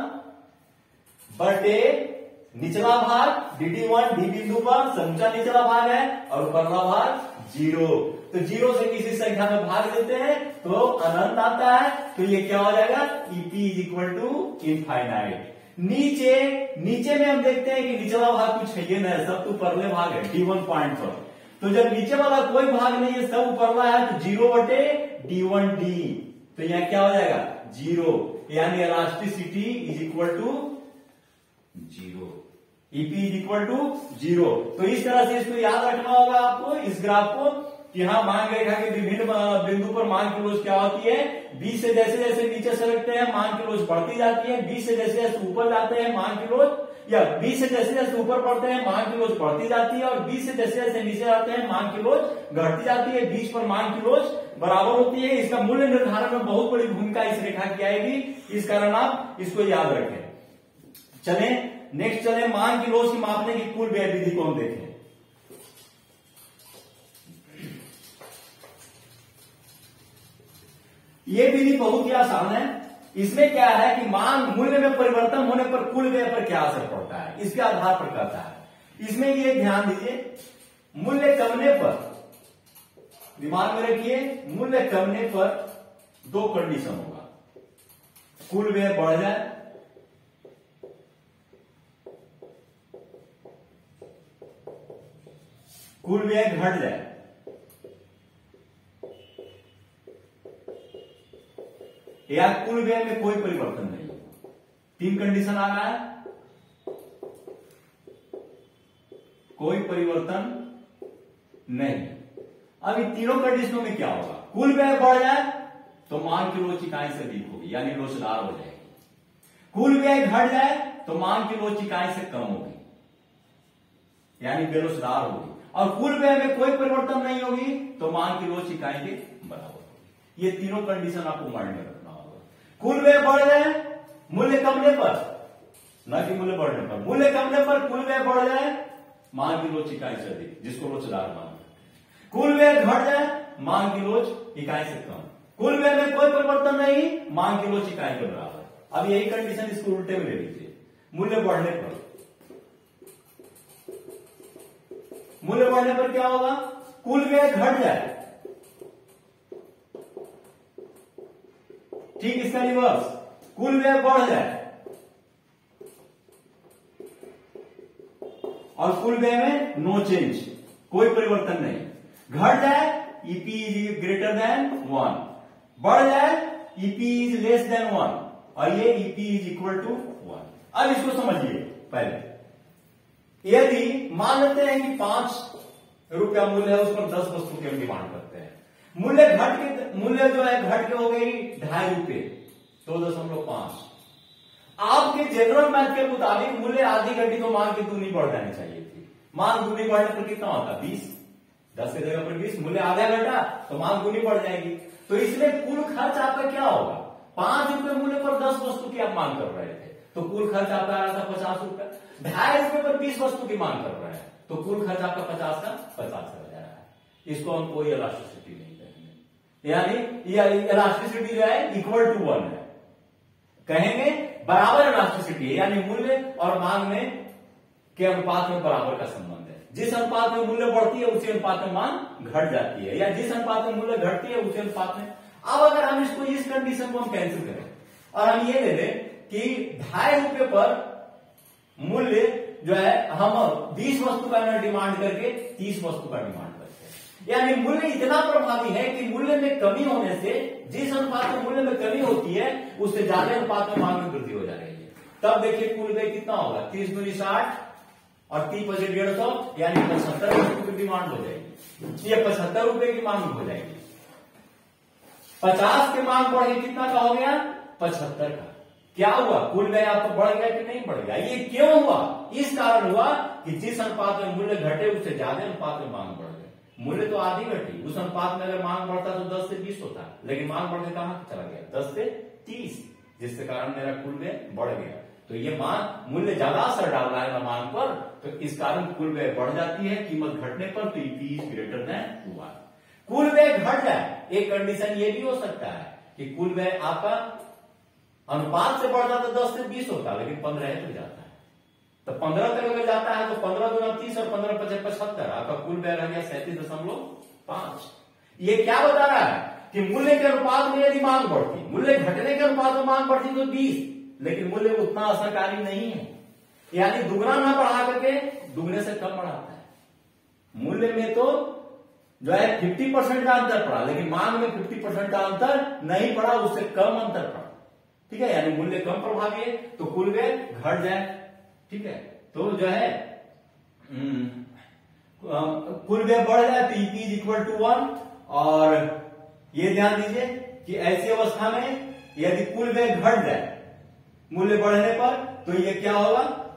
बटे निचला भाग डी डी वन, डी बिंदु पर समूचा निचला भाग है और ऊपरला भाग जीरो, तो जीरो से किसी संख्या में भाग देते हैं तो अनंत आता है, तो ये क्या हो जाएगा, EP is equal to infinite. नीचे नीचे में हम देखते हैं कि निचला भाग कुछ है ये नहीं, सब तो ऊपरले भाग है डी वन पॉइंट पर, तो जब नीचे वाला कोई भाग नहीं है सब ऊपरला है तो जीरो बटे डी वन डी, तो यहाँ क्या हो जाएगा, जीरो, यानी elasticity is equal to zero, EP is equal to zero. तो इस तरह से इसको याद रखना होगा आपको इस ग्राफ को कि हाँ मांग रेखा के विभिन्न बिंदु पर मांग की लोच क्या होती है, बी से जैसे जैसे नीचे सरकते हैं मांग की लोच बढ़ती जाती है, बी से जैसे जैसे ऊपर जाते हैं मांग की लोच, या बी से जैसे जैसे ऊपर बढ़ते हैं मांग की लोच बढ़ती जाती है, और बी से जैसे जैसे नीचे आते हैं मांग की लोच घटती जाती है, बीच पर मांग की लोच बराबर होती है। इसका मूल्य निर्धारण में बहुत बड़ी भूमिका इस रेखा की आएगी, इस कारण आप इसको याद रखें। चले नेक्स्ट चले मांग की लोच की मापने की कुल व्यय विधि को हम देखें। ये विधि बहुत ही आसान है। इसमें क्या है कि मांग मूल्य में परिवर्तन होने पर कुल व्यय पर क्या असर पड़ता है, इसके आधार पर कहता है। इसमें ये ध्यान दीजिए, मूल्य कमने पर, दिमाग में रखिए, मूल्य कमने पर दो कंडीशन होगा, कुल व्यय बढ़ जाए कुल व्यय घट जाए, या कुल व्यय में कोई परिवर्तन नहीं। तीन कंडीशन आ रहा है, कोई परिवर्तन नहीं। अब इन तीनों कंडीशनों में क्या होगा, कुल व्यय बढ़ जाए तो मांग की लोच इकाई से अधिक होगी यानी लोचदार हो जाएगी, कुल व्यय घट जाए तो मांग की लोच इकाई से कम होगी यानी बेलोचदार होगी, और कुल व्यय में कोई परिवर्तन नहीं होगी तो मांग की लोच इकाई के बराबर होगी। ये तीनों कंडीशन आपको माइंड में रखना होगा। कुल व्यय बढ़ जाए मूल्य कमने पर, न कि मूल्य बढ़ने पर, मूल्य कमने पर कुल व्यय बढ़ जाए मांग की लोच इकाई से अधिक, जिसको लोचदार मांग। कुल व्यय घट जाए मांग की लोच इकाई से कम, कुल व्यय में कोई परिवर्तन नहीं, मांग की लोच इकाई के बराबर। अब यही कंडीशन इसको उल्टे में ले लीजिए, मूल्य बढ़ने पर, मूल्य बढ़ने पर क्या होगा, कुल व्यय घट जाए, ठीक इसका रिवर्स, कुल व्यय बढ़ जाए और कुल व्यय में नो चेंज, कोई परिवर्तन नहीं, घट जाए EP is greater than one, बढ़ जाए EP is less than one, और ये EP is equal to one. अब इसको समझिए, पहले यदि मान लेते हैं कि पांच रुपया मूल्य है, उस पर दस वस्तु की हम डिमांड करते हैं, मूल्य घट के, मूल्य जो है घट के हो गई ढाई रुपए, दो दशमलव पांच। आपके जनरल मैथ के मुताबिक मूल्य आधी घटी तो मांग की दूनी बढ़ जानी चाहिए थी, मांग दूनी बढ़ने पर कितना होता, बीस, दस की जगह पर बीस, मूल्य आधा घटा तो मांग दूनी बढ़ जाएगी, तो इसलिए कुल खर्च आपका क्या होगा, पांच रुपए मूल्य पर दस वस्तु की आप मांग कर रहे थे तो कुल खर्च आपका आ रहा था पचास रुपए, ढाई रुपए पर बीस वस्तु की मांग कर रहे हैं तो कुल खर्च आपका पचास का पचास हो जा रहा है। इसको हम कोई इलास्टिसिटी नहीं कहेंगे, यानी इलास्टिसिटी जो है इक्वल टू वन है, कहेंगे बराबर इलास्टिसिटी है, यानी मूल्य और मांग में के अनुपात में बराबर का संबंध है। जिस अनुपात में मूल्य बढ़ती है उसी अनुपात में मांग घट जाती है, या जिस अनुपात में मूल्य घटती है उसी अनुपात में। अब अगर हम इसको इस कंडीशन को हम कैंसिल करें और हम ये ले लें कि ढाई रुपए पर मूल्य जो है हम बीस वस्तु का ना डिमांड करके तीस वस्तु का डिमांड करते हैं। यानी मूल्य इतना प्रभावी है कि मूल्य में कमी होने से जिस अनुपात में मूल्य में कमी होती है उससे ज्यादा अनुपात में मांग में वृद्धि हो जा रही है। तब देखिए कुल व्यय कितना होगा, तीस दूनी साठ और तीस पचे डेढ़ सौ, यानी पचहत्तर वस्तु की डिमांड हो जाएगी। ये पचहत्तर रुपए की मांग हो जाएगी। पचास के मांग बढ़ के कितना का हो गया, पचहत्तर का। क्या हुआ, कुल व्यय आपको बढ़ गया कि नहीं बढ़ गया? ये क्यों हुआ? इस कारण हुआ कि जिस अनुपात में मूल्य घटे उससे ज्यादा अनुपात में मांग बढ़ गई। मूल्य तो आधी घटी, उस अनुपात में अगर मांग बढ़ता तो दस से बीस होता, लेकिन मांग बढ़ के कहां चला गया, दस से तीस, जिसके कारण मेरा कुल व्यय बढ़ गया। तो ये मांग मूल्य ज्यादा असर डाल रहा है मांग पर, तो इस कारण कुल व्यय बढ़ जाती है। कीमत घटने पर तो EP is greater than one. कुल व्यय घट जाए, एक कंडीशन ये भी हो सकता है कि कुल व्यय आपका अनुपात से बढ़ता तो दस से बीस होता, लेकिन पंद्रह तक जाता है। तो पंद्रह तक अगर जाता है तो पंद्रह दूना तीस और पंद्रह पचे पचहत्तर, आपका कुल व्यय रह गया सैंतीस दशमलव पांच। ये क्या बता रहा है कि मूल्य के अनुपात में यदि मांग बढ़ती, मूल्य घटने के अनुपात में मांग बढ़ती तो बीस, लेकिन मूल्य उतना असरकारी नहीं है। यानी दुगना ना बढ़ा करके दुगने से कम बढ़ाता है। मूल्य में तो जो है पचास परसेंट का अंतर पड़ा, लेकिन मांग में पचास परसेंट का अंतर नहीं पड़ा, उससे कम अंतर पड़ा। ठीक है, यानी मूल्य कम प्रभावी है तो कुल व्यय घट जाए। ठीक है, तो जो है कुल व्यय बढ़ जाए तो EP is equal to one. और ये ध्यान दीजिए कि ऐसी अवस्था में यदि कुल व्यय घट जाए मूल्य बढ़ने पर तो ये क्या होगा,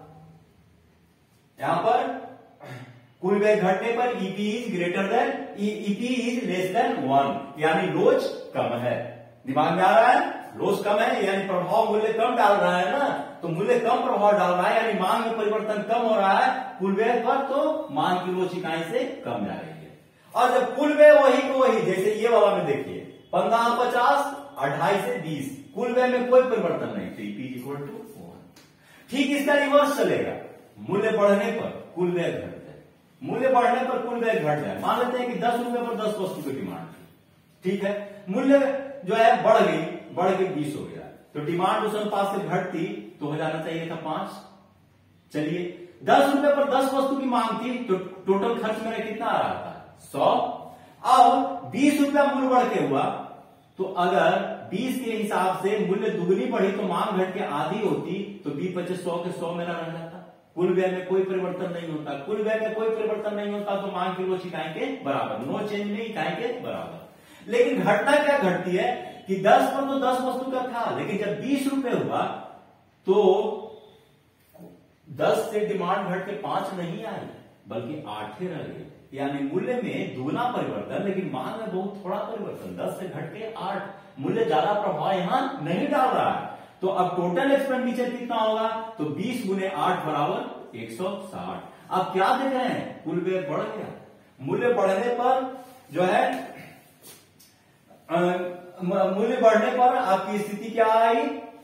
यहां पर कुल व्यय घटने पर EP is greater than EP is less than one, यानी लोच कम है। दिमाग में आ रहा है, लोच कम है यानी प्रभाव मूल्य कम डाल रहा है ना, तो मूल्य कम प्रभाव डाल रहा है यानी मांग में परिवर्तन कम हो रहा है कुल व्यय पर, तो मांग की लोच इकाई से कम जा रही है। और जब कुल व्यय वही को वही, जैसे ये वाला में देखिए पंद्रह पचास अढ़ाई से बीस, कुल व्यय में कोई परिवर्तन नहीं, तो EP is equal to one. ठीक इसका रिवर्स चलेगा, मूल्य बढ़ने पर कुल व्यय घट जाए, मूल्य बढ़ने पर कुल व्यय घट जाए। मान लेते हैं कि दस रुपए पर दस वस्तु की डिमांड थी, ठीक है, मूल्य जो है बढ़ गई, बढ़ के बीस हो गया, तो डिमांड उस अनुपात से घटती तो हो जाना चाहिए था पांच। चलिए दस रुपए पर दस वस्तु की मांग थी तो टोटल खर्च मेरा कितना आ रहा था, सौ। अब बीस रुपया मूल्य बढ़ के हुआ, तो अगर बीस के हिसाब से मूल्य दुगनी बढ़ी तो मांग घट के आधी होती, तो बीस पच्चीस सौ के सौ मेरा रह जाता। कुल व्यय में कोई परिवर्तन नहीं होता, कुल व्यय में कोई परिवर्तन नहीं होता तो मांग की लोच इकाई के बराबर, नो चेंज में इकाई के बराबर। लेकिन घटना क्या घटती है कि दस पर तो दस वस्तु का था, लेकिन जब बीस रुपए हुआ तो दस से डिमांड घट के पांच नहीं आई बल्कि आठ ही रह गई। यानी मूल्य में दुगना परिवर्तन लेकिन मांग में बहुत थोड़ा परिवर्तन, दस से घट के आठ, मूल्य ज्यादा प्रभाव यहां नहीं डाल रहा है। तो अब टोटल एक्सपेंडिचर कितना होगा, तो बीस गुने आठ बराबर एक सौ साठ। अब क्या देख रहे हैं, कुल व्यय बढ़ गया, मूल्य बढ़ने पर जो है मूल्य बढ़ने पर आपकी स्थिति क्या आई,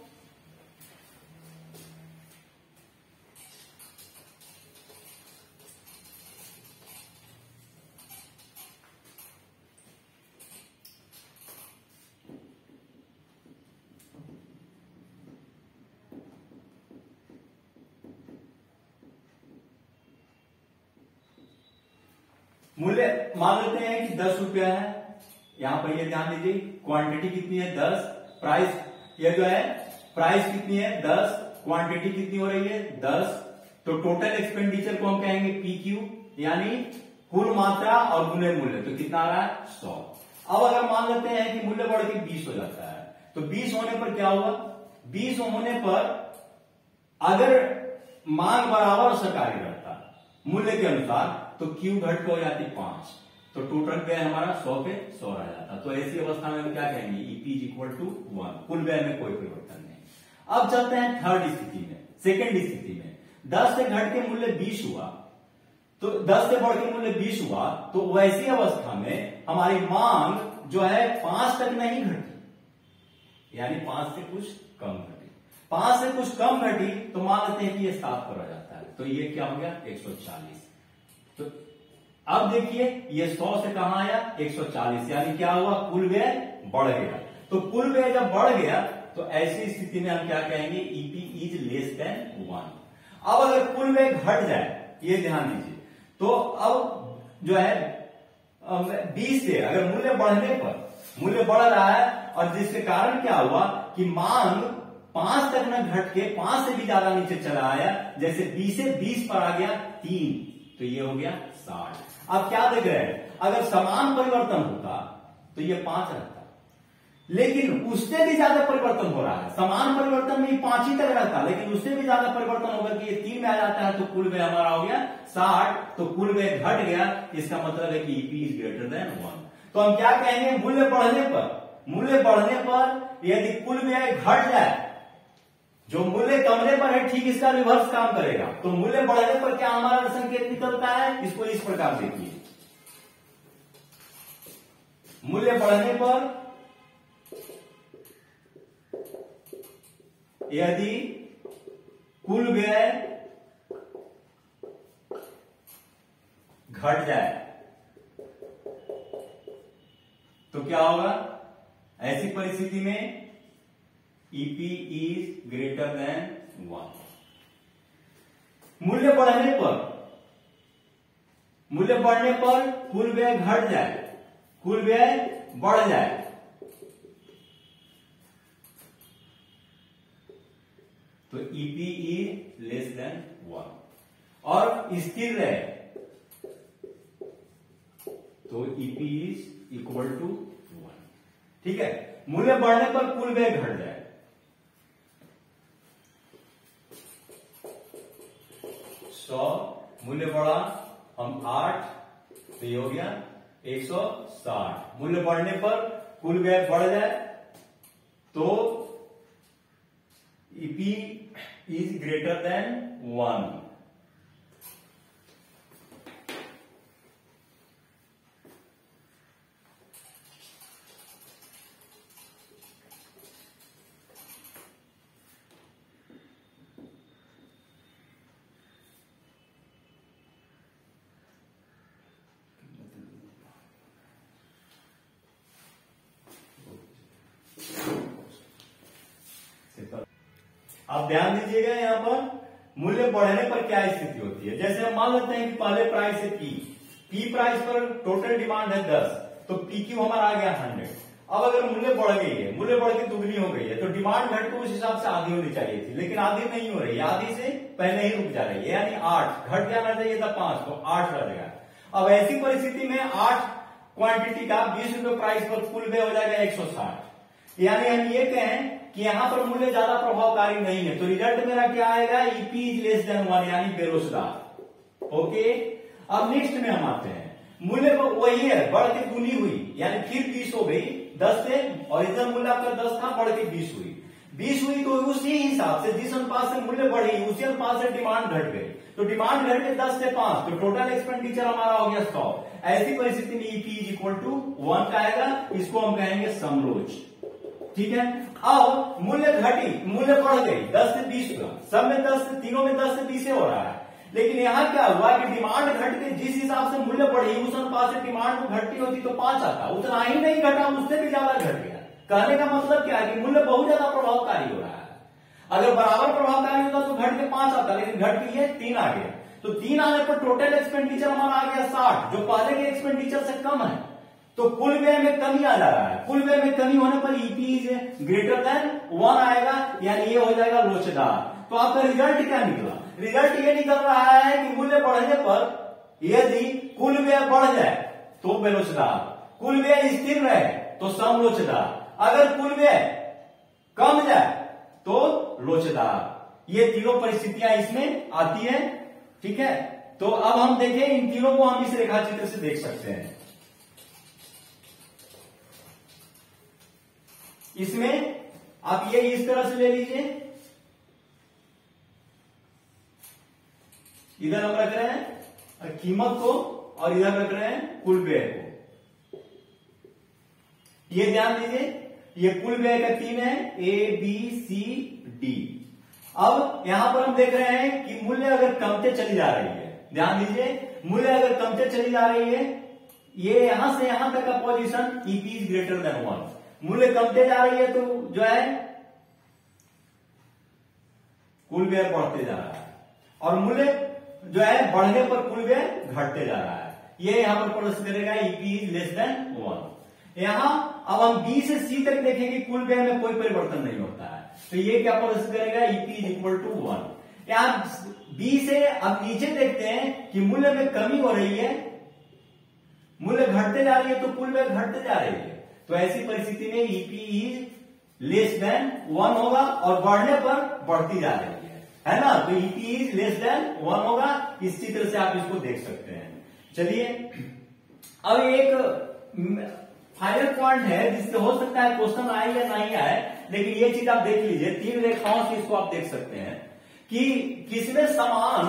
मूल्य मान लेते हैं कि दस रुपया है, यहां पर ये ध्यान दीजिए क्वांटिटी कितनी है दस, प्राइस ये जो है प्राइस कितनी है दस, क्वांटिटी कितनी हो रही है दस, तो टोटल एक्सपेंडिचर को हम कहेंगे पी क्यू, यानी कुल मात्रा और गुणे मूल्य, तो कितना आ रहा है सौ। अब अगर मान लेते हैं कि मूल्य बढ़ के बीस हो जाता है, तो बीस होने पर क्या हुआ, बीस होने पर अगर मांग बराबर सरकारी रहता मूल्य के अनुसार तो क्यू घट हो जाती पांच, तो टोटल व्यय हमारा सौ पे सौ रह जाता। तो ऐसी अवस्था में हम क्या कहेंगे, EP is equal to one, कुल व्यय में कोई परिवर्तन नहीं। अब चलते हैं थर्ड स्थिति में, सेकेंड स्थिति में दस से घट के मूल्य बीस हुआ, तो दस से बढ़ के मूल्य बीस हुआ, तो वैसी अवस्था में हमारी मांग जो है पांच तक नहीं घटी, यानी पांच से कुछ कम घटी, पांच से कुछ कम घटी तो मान लेते हैं कि ये सात पर आ जाता है, तो ये क्या हो गया एक सौ चालीस। तो अब देखिए ये सौ से कहां आया एक सौ चालीस, यानी क्या हुआ कुल व्यय बढ़ गया। तो कुल व्यय जब बढ़ गया तो ऐसी स्थिति में हम क्या कहेंगे, EP is less than one. अब अगर कुल व्यय घट जाए, ये ध्यान दीजिए, तो अब जो है बीस से अगर मूल्य बढ़ने पर मूल्य बढ़ रहा है और जिसके कारण क्या हुआ कि मांग पांच तक न घट के पांच से भी ज्यादा नीचे चला आया, जैसे बीस से बीस पर आ गया तीन, तो ये हो गया साठ। अब क्या देख रहे हैं, अगर समान परिवर्तन होता तो ये पांच रहता, लेकिन उससे भी ज्यादा परिवर्तन हो रहा है। समान परिवर्तन में पांच ही तक रहता, लेकिन उससे भी ज्यादा परिवर्तन होकर के ये तीन में आ जाता है, तो कुल व्यय हमारा हो गया साठ। तो कुल व्यय घट गया, इसका मतलब है कि EP is greater than one. तो हम क्या कहेंगे, मूल्य बढ़ने पर मूल्य बढ़ने पर यदि कुल व्यय घट जाए, जो मूल्य कमने पर है ठीक इसका रिवर्स काम करेगा। तो मूल्य बढ़ने पर क्या हमारा संकेत निकलता है, इसको इस प्रकार देखिए, मूल्य बढ़ने पर यदि कुल व्यय घट जाए तो क्या होगा, ऐसी परिस्थिति में EP is greater than one. मूल्य बढ़ने पर मूल्य बढ़ने पर कुल व्यय घट जाए, कुल व्यय बढ़ जाए, तो EP is less than one. और स्थिर रहे तो EP is equal to one. ठीक है, मूल्य बढ़ने पर कुल व्यय घट जाए, सौ मूल्य बढ़ा हम आठ, तो ये हो गया एक सौ साठ। मूल्य बढ़ने पर कुल व्यय बढ़ जाए तो EP is greater than one. अब ध्यान दीजिएगा, यहां पर मूल्य बढ़ने पर क्या स्थिति होती है। जैसे हम मान लेते हैं कि पहले प्राइस है पी, पी प्राइस पर टोटल डिमांड है दस, तो पी क्यू हमारा आ गया हंड्रेड। अब अगर मूल्य बढ़ गई है, मूल्य बढ़ के दुगनी हो गई है, तो डिमांड घट के उस हिसाब से आधी होनी चाहिए थी, लेकिन आधी नहीं हो रही है, आधी से पहले ही रुक जा रही है, यानी आठ। घट जाना चाहिए था पांच, तो आठ रह गया। अब ऐसी परिस्थिति में आठ क्वांटिटी का बीस रुपए प्राइस पर कुल व्यय हो जाएगा एक सौ साठ। यानी हम ये कहें कि यहां पर मूल्य ज्यादा प्रभावकारी नहीं है, तो रिजल्ट मेरा क्या आएगा, EP is less than one, यानी बेरोजगार। ओके, अब नेक्स्ट में हम आते हैं, मूल्य को वही है, बढ़ के गुनी हुई, यानी फिर बीस हो गई, दस से ओरिजिनल मूल्य आपका दस था, बढ़ के बीस हुई। बीस हुई तो उसी हिसाब से जिस अनुपात से मूल्य बढ़ी उसी अनुपात से डिमांड घट गई, तो डिमांड घट के दस से पांच, तो टोटल एक्सपेंडिचर हमारा हो गया सौ। ऐसी परिस्थिति में EP is equal to one का आएगा, इसको हम कहेंगे समरोज। ठीक है, अब मूल्य घटी, मूल्य बढ़ गई, दस से बीस हुआ, सब में दस से, तीनों में दस से बीस हो रहा है, लेकिन यहां क्या हुआ कि डिमांड घट के जिस हिसाब से मूल्य बढ़ी उस अनुपात से डिमांड को घटती होती तो पांच आता, उतना ही नहीं घटा, उससे भी ज्यादा घट गया। कहने का मतलब क्या है कि मूल्य बहुत ज्यादा प्रभावकारी हो रहा है। अगर बराबर प्रभावकारी होता तो घट के पांच आता, लेकिन घट के ये तीन आ गया, तो तीन आने पर टोटल एक्सपेंडिचर हमारा आ गया साठ, जो पहले के एक्सपेंडिचर से कम है, तो कुल व्यय में कमी आ जा रहा है। कुल व्यय में कमी होने पर EP is greater than one आएगा, यानी ये हो जाएगा लोचदार। तो आपका रिजल्ट क्या निकला, रिजल्ट ये निकल रहा है कि मूल्य बढ़ने पर यदि कुल व्यय बढ़ जाए तो बेलोचदार, कुल व्यय स्थिर रहे तो समलोचदार, अगर कुल व्यय कम जाए तो लोचदार। ये तीनों परिस्थितियां इसमें आती है। ठीक है, तो अब हम देखें, इन तीनों को हम इस रेखा चित्र से देख सकते हैं। इसमें आप ये इस तरह से ले लीजिए, इधर हम रख रहे हैं कीमत को और इधर रख रहे हैं कुल व्यय को। ये ध्यान दीजिए, ये कुल व्यय का तीन है, ए बी सी डी। अब यहां पर हम देख रहे हैं कि मूल्य अगर कमते चली जा रही है, ध्यान दीजिए, मूल्य अगर कमते चली जा रही है, ये यहां से यहां तक का position EP is greater than one, मूल्य कमते जा रही है तो जो है कुल व्यय बढ़ते जा रहा है। और मूल्य जो है बढ़ने पर कुल व्यय घटते जा रहा है। ये यहां पर प्रदर्शित करेगा EP is less than one. यहां अब हम बी से सी तक देखेंगे कुल व्यय में कोई परिवर्तन नहीं होता है, तो ये क्या प्रदर्शित करेगा EP is equal to one. यहां बी से अब नीचे देखते हैं कि मूल्य में कमी हो रही है, मूल्य घटते जा रही है, तो कुल व्यय घटते जा रही है। तो ऐसी परिस्थिति में EP is less than one होगा और बढ़ने पर बढ़ती जा रही है, है ना। तो EP is less than one होगा। इस चित्र से आप इसको देख सकते हैं। चलिए अब एक फाइनल पॉइंट है जिससे हो सकता है क्वेश्चन आए या नहीं आए, लेकिन ये चीज आप देख लीजिए, तीन रेखाओं से इसको आप देख सकते हैं कि किसमें समान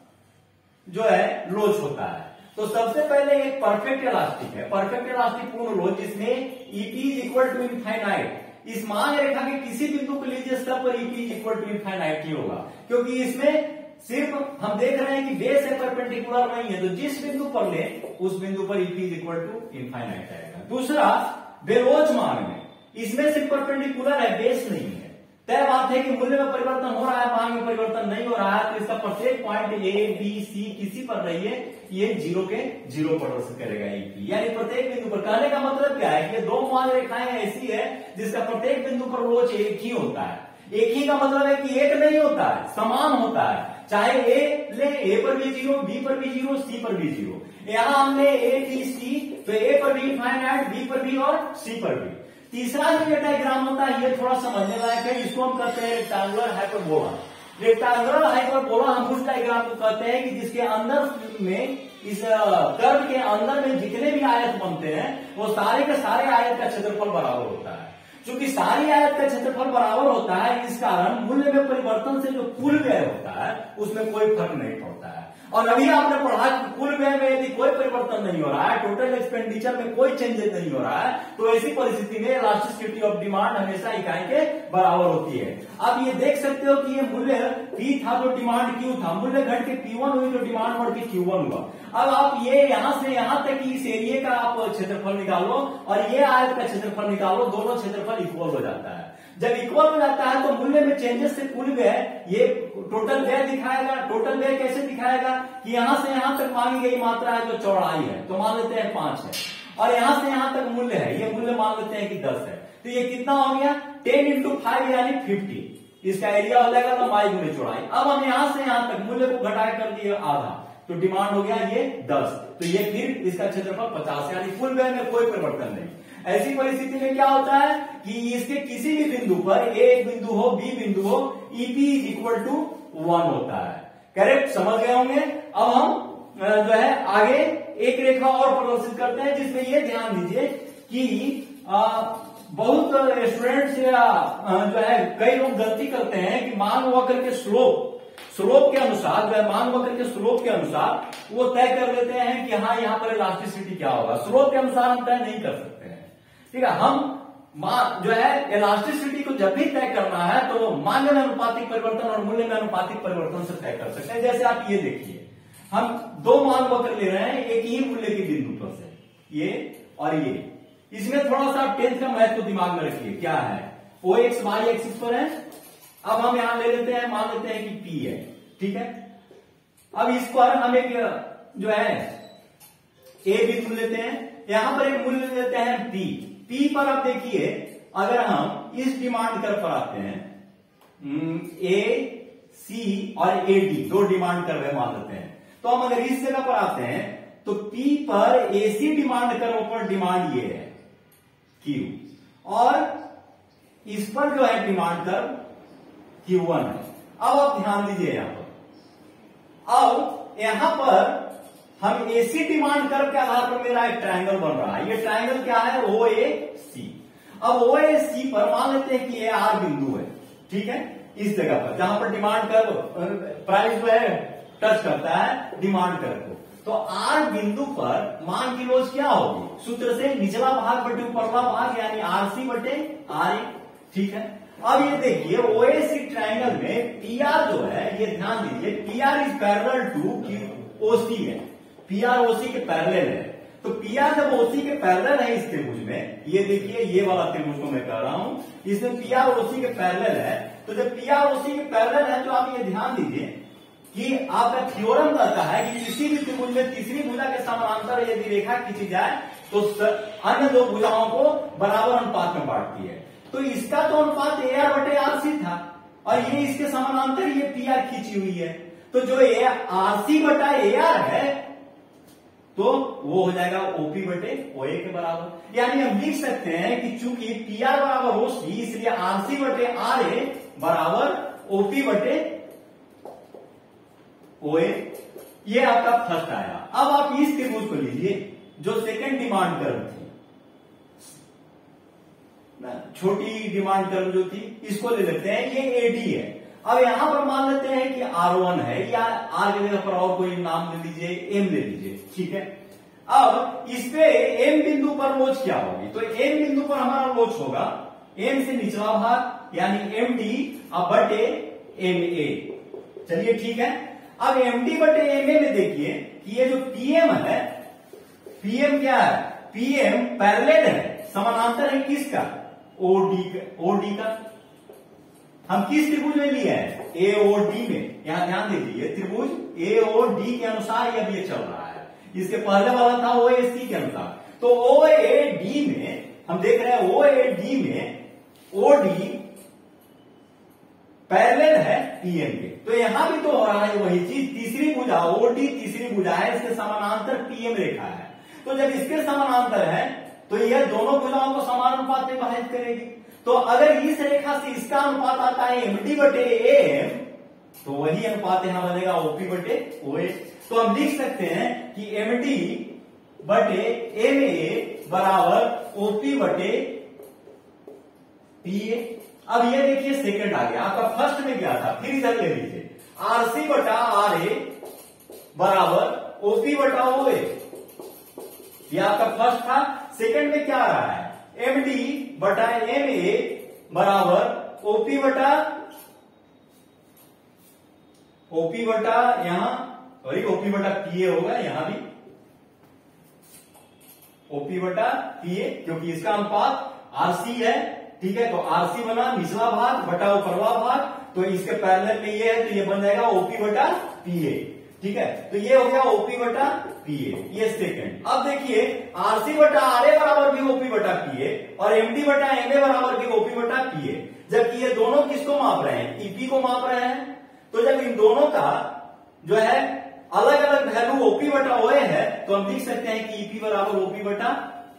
जो है लोच होता है। तो सबसे पहले एक परफेक्ट इलास्टिक है, परफेक्ट इलास्टिक पूर्ण लोच जिसमें EP is equal to infinite. इस मान रेखा के किसी बिंदु को लीजिए, सब पर EP is equal to infinite ही होगा, क्योंकि इसमें सिर्फ हम देख रहे हैं कि बेस है, परपेंडिकुलर नहीं है। तो जिस बिंदु पर ले उस बिंदु पर EP is equal to infinite आएगा। दूसरा बेलोच मान में इसमें सिर्फ परपेंडिकुलर है, बेस नहीं है। तय बात है कि मूल्य में परिवर्तन हो रहा है, मान में परिवर्तन नहीं हो रहा है, तो इसका प्रत्येक पॉइंट ए बी सी किसी पर रहिए ये जीरो के जीरो प्रदर्शित करेगा ईपी। यानी प्रत्येक बिंदु पर, कहने का मतलब क्या है कि ये दो मान रेखाएं ऐसी है जिसका प्रत्येक बिंदु पर लोच एक ही होता है। एक ही का मतलब है कि एक नहीं होता है, समान होता है। चाहे ए ले, ए पर भी जीरो, बी पर भी जीरो, सी पर भी जीरो। यहां हमने ए बी सी, तो ए पर भी इनफाइनाइट, बी पर भी और सी पर भी। तीसरा जो ये डायग्राम होता है ये थोड़ा समझने लायक है, इसको हम कहते हैं रेक्टेंगुलर हाइपरबोला। रेक्टेंगुलर हाइपरबोला हम उस डायग्राम को कहते हैं कि जिसके अंदर में, इस कर्व के अंदर में जितने भी आयत बनते हैं वो सारे के सारे आयत का क्षेत्रफल बराबर होता है। क्योंकि सारी आयत का क्षेत्रफल बराबर होता है, इस कारण मूल्य में परिवर्तन से जो कुल व्यय होता है उसमें कोई फर्क नहीं पड़ता है। और अभी आपने पढ़ा कि कुल व्यय में यदि कोई परिवर्तन नहीं हो रहा है, टोटल एक्सपेंडिचर में कोई चेंजेस नहीं हो रहा है, तो ऐसी परिस्थिति में इलास्टिसिटी ऑफ डिमांड हमेशा इकाई के बराबर होती है। आप ये देख सकते हो कि ये मूल्य पी था तो डिमांड क्यू था, मूल्य घट के पी वन हुई तो डिमांड बढ़ के क्यू वन हुआ। अब आप ये यहां से यहां तक इस एरिया का आप क्षेत्रफल निकालो और ये आयत का क्षेत्रफल निकालो, दोनों क्षेत्रफल इक्वल हो जाता है। जब इक्वल हो जाता है तो मूल्य में चेंजेस से कुल व्यय ये टोटल व्यय दिखाएगा। टोटल व्यय कैसे दिखाएगा कि यहां से यहां तक मांगी गई मात्रा है जो चौड़ाई है, तो मान लेते हैं पांच है, और यहां से यहां तक मूल्य है, ये मूल्य मान लेते हैं कि दस है। तो ये कितना हो गया, टेन इंटू फाइव यानी फिफ्टी। इसका एरिया हो जाएगा लंबाई गुने चौड़ाई। अब हम यहां से यहां तक मूल्य को घटाए कर दिए आधा, तो डिमांड हो गया ये दस, तो ये फिर इसका क्षेत्रफल पचास, यानी कुल व्यय में कोई परिवर्तन नहीं। ऐसी परिस्थिति में क्या होता है कि इसके किसी भी बिंदु पर, ए एक बिंदु हो, बी बिंदु हो, EP is equal to one होता है। करेक्ट, समझ गए होंगे। अब हम जो है आगे एक रेखा और प्रदर्शित करते हैं जिसमें ये ध्यान दीजिए कि आ, बहुत स्टूडेंट्स या जो है कई लोग गलती करते हैं कि मान वक्र के स्लोप स्लोप के अनुसार, जो मान वक्र के स्लोप के अनुसार वो तय कर लेते हैं कि हाँ यहाँ पर इलास्टिसिटी क्या होगा। स्लोप के अनुसार हम तय नहीं कर सकते हैं, ठीक है। हम जो है इलास्टिसिटी को जब भी तय करना है तो मान्य में अनुपातिक परिवर्तन और मूल्य में अनुपातिक परिवर्तन से तय कर सकते हैं। जैसे आप ये देखिए, हम दो मान वक्र ले रहे हैं एक ही मूल्य के बिंदु पर से, ये और ये। इसमें थोड़ा सा टेंथ का महत्व दिमाग में रखिए, क्या है, ओ एक्स वाई एक्सिस पर है। अब हम यहां ले लेते हैं, मान लेते हैं कि पी है, ठीक है। अब इस पर हम एक जो है ए बिंदु लेते हैं, यहां पर एक मूल्य लेते हैं पी। पी पर अब देखिए, अगर हम इस डिमांड कर्व पर आते हैं, ए सी और ए डी दो डिमांड कर्व मान लेते हैं, तो हम अगर इस जगह पर आते हैं तो पी पर एसी डिमांड कर्व पर डिमांड ये है क्यू, और इस पर जो है डिमांड कर्व क्यू वन है। अब आप ध्यान दीजिए यहां पर, अब यहां पर हम एसी डिमांड कर्व के आधार पर मेरा एक ट्रायंगल बन रहा है। ये ट्रायंगल क्या है, ओ ए सी। अब ओ ए सी पर मान लेते हैं कि ये आर बिंदु है, ठीक है, इस जगह पर जहां पर डिमांड कर्व प्राइस जो है टच करता है डिमांड कर्व को। तो आर बिंदु पर मान की लोच क्या होगी, सूत्र से निचला भाग बटे ऊपरला भाग, यानी आर सी बटे आर ए, ठीक है। अब ये देखिए ओएसी ट्रायंगल में पी आर जो है, ये ध्यान दीजिए, P R is parallel to OC है, पी आर ओसी के पैरेलल है। तो पी आर जब ओसी के पैरेलल है इस त्रिभुज में, ये देखिए ये वाला त्रिभुज को मैं कह रहा हूं, इसमें पी आर ओसी के पैरेलल है। तो जब पी आर ओसी के पैरेलल है तो आप ये ध्यान दीजिए कि आपका थ्योरम कहता है कि किसी भी त्रिभुज में तीसरी भुजा के समानांतर यदि रेखा खींची जाए तो अन्य दो भुजाओं को बराबर अनुपात में बांटती है। तो इसका तो अनुपात ए आर बटे आर सी था और ये इसके समानांतर ये पी आर खींची हुई है, तो जो ए आर सी बटा ए आर है तो वो हो जाएगा ओपी बटे ओए के बराबर। यानी हम लिख सकते हैं कि चूंकि पी आर बराबर ओ सी इसलिए आर सी बटे आर ए बराबर ओपी बटे ओए। ये आपका फर्स्ट आया। अब आप इस त्रिभुज को लीजिए जो सेकंड डिमांड कर्व थी, छोटी डिमांड कर्व जो थी, इसको ले लेते हैं, ये एडी है। अब यहां पर मान लेते हैं कि आर वन है या आर की जगह पर और कोई नाम ले लीजिए, एम ले लीजिए, ठीक है। अब इस पे एम बिंदु पर लोच क्या होगी, तो एम बिंदु पर हमारा लोच होगा एम से निचला भाग यानी एम डी अब बटे एम ए। चलिए ठीक है। अब एम डी बटे एम ए में देखिए कि ये जो पीएम है, पीएम क्या है, पीएम पैरेलल है, समानांतर है किसका, ओडी का, ओडी का। हम किस त्रिभुज में लिए हैं, ए ओ डी में। यहां ध्यान दीजिए त्रिभुज ए ओ डी के अनुसार ये अब ये चल रहा है, इसके पहले वाला था ओ ए सी के अनुसार। तो ओ ए डी में हम देख रहे हैं, ओ ए डी में ओ डी पैरेलल है पीएम के, तो यहां भी तो हो रहा है वही चीज, तीसरी भुजा ओडी तीसरी भुजा है, इसके समानांतर पीएम रेखा है। तो जब इसके समानांतर है तो यह दोनों भुजाओं को समान अनुपात में विभाजित करेगी। तो अगर इस रेखा से इसका अनुपात आता है एमडी बटे एम, तो वही अनुपात यहां बनेगा ओपी बटे ओए। तो हम लिख सकते हैं कि एमडी बटे एम ए बराबर ओपी बटे पी ए। अब ये देखिए सेकंड आ गया, आपका फर्स्ट में क्या था, फिर इधर ले लीजिए, आर सी बटा आर ए बराबर ओपी बटा ओ ए, ये आपका फर्स्ट था। सेकंड में क्या आ रहा है, एम डी बटा एम ए बराबर ओपी बटा ओपी बटा यहां वही ओपी बटा पी ए होगा, यहां भी ओपी बटा पी ए, क्योंकि इसका अनुपात आरसी है, ठीक है। तो आरसी बना निचला भाग बटा ऊपरवा भाग, तो इसके पैरेलल में ये है तो ये बन जाएगा ओपी बटा पी ए, ठीक है। तो ये हो गया ओपी बटा पी ए, ये सेकंड। अब देखिए आरसी बटा आर ए बराबर भी ओपी बटा पी ए और एमडी बटा एम ए बराबर भी ओपी बटा पी ए, जबकि ये दोनों किसको माप रहे हैं, ईपी को माप रहे हैं। तो जब इन दोनों का जो है अलग अलग वैल्यू ओपी बटा ओए है, तो हम लिख सकते हैं कि ईपी बराबर ओपी बटा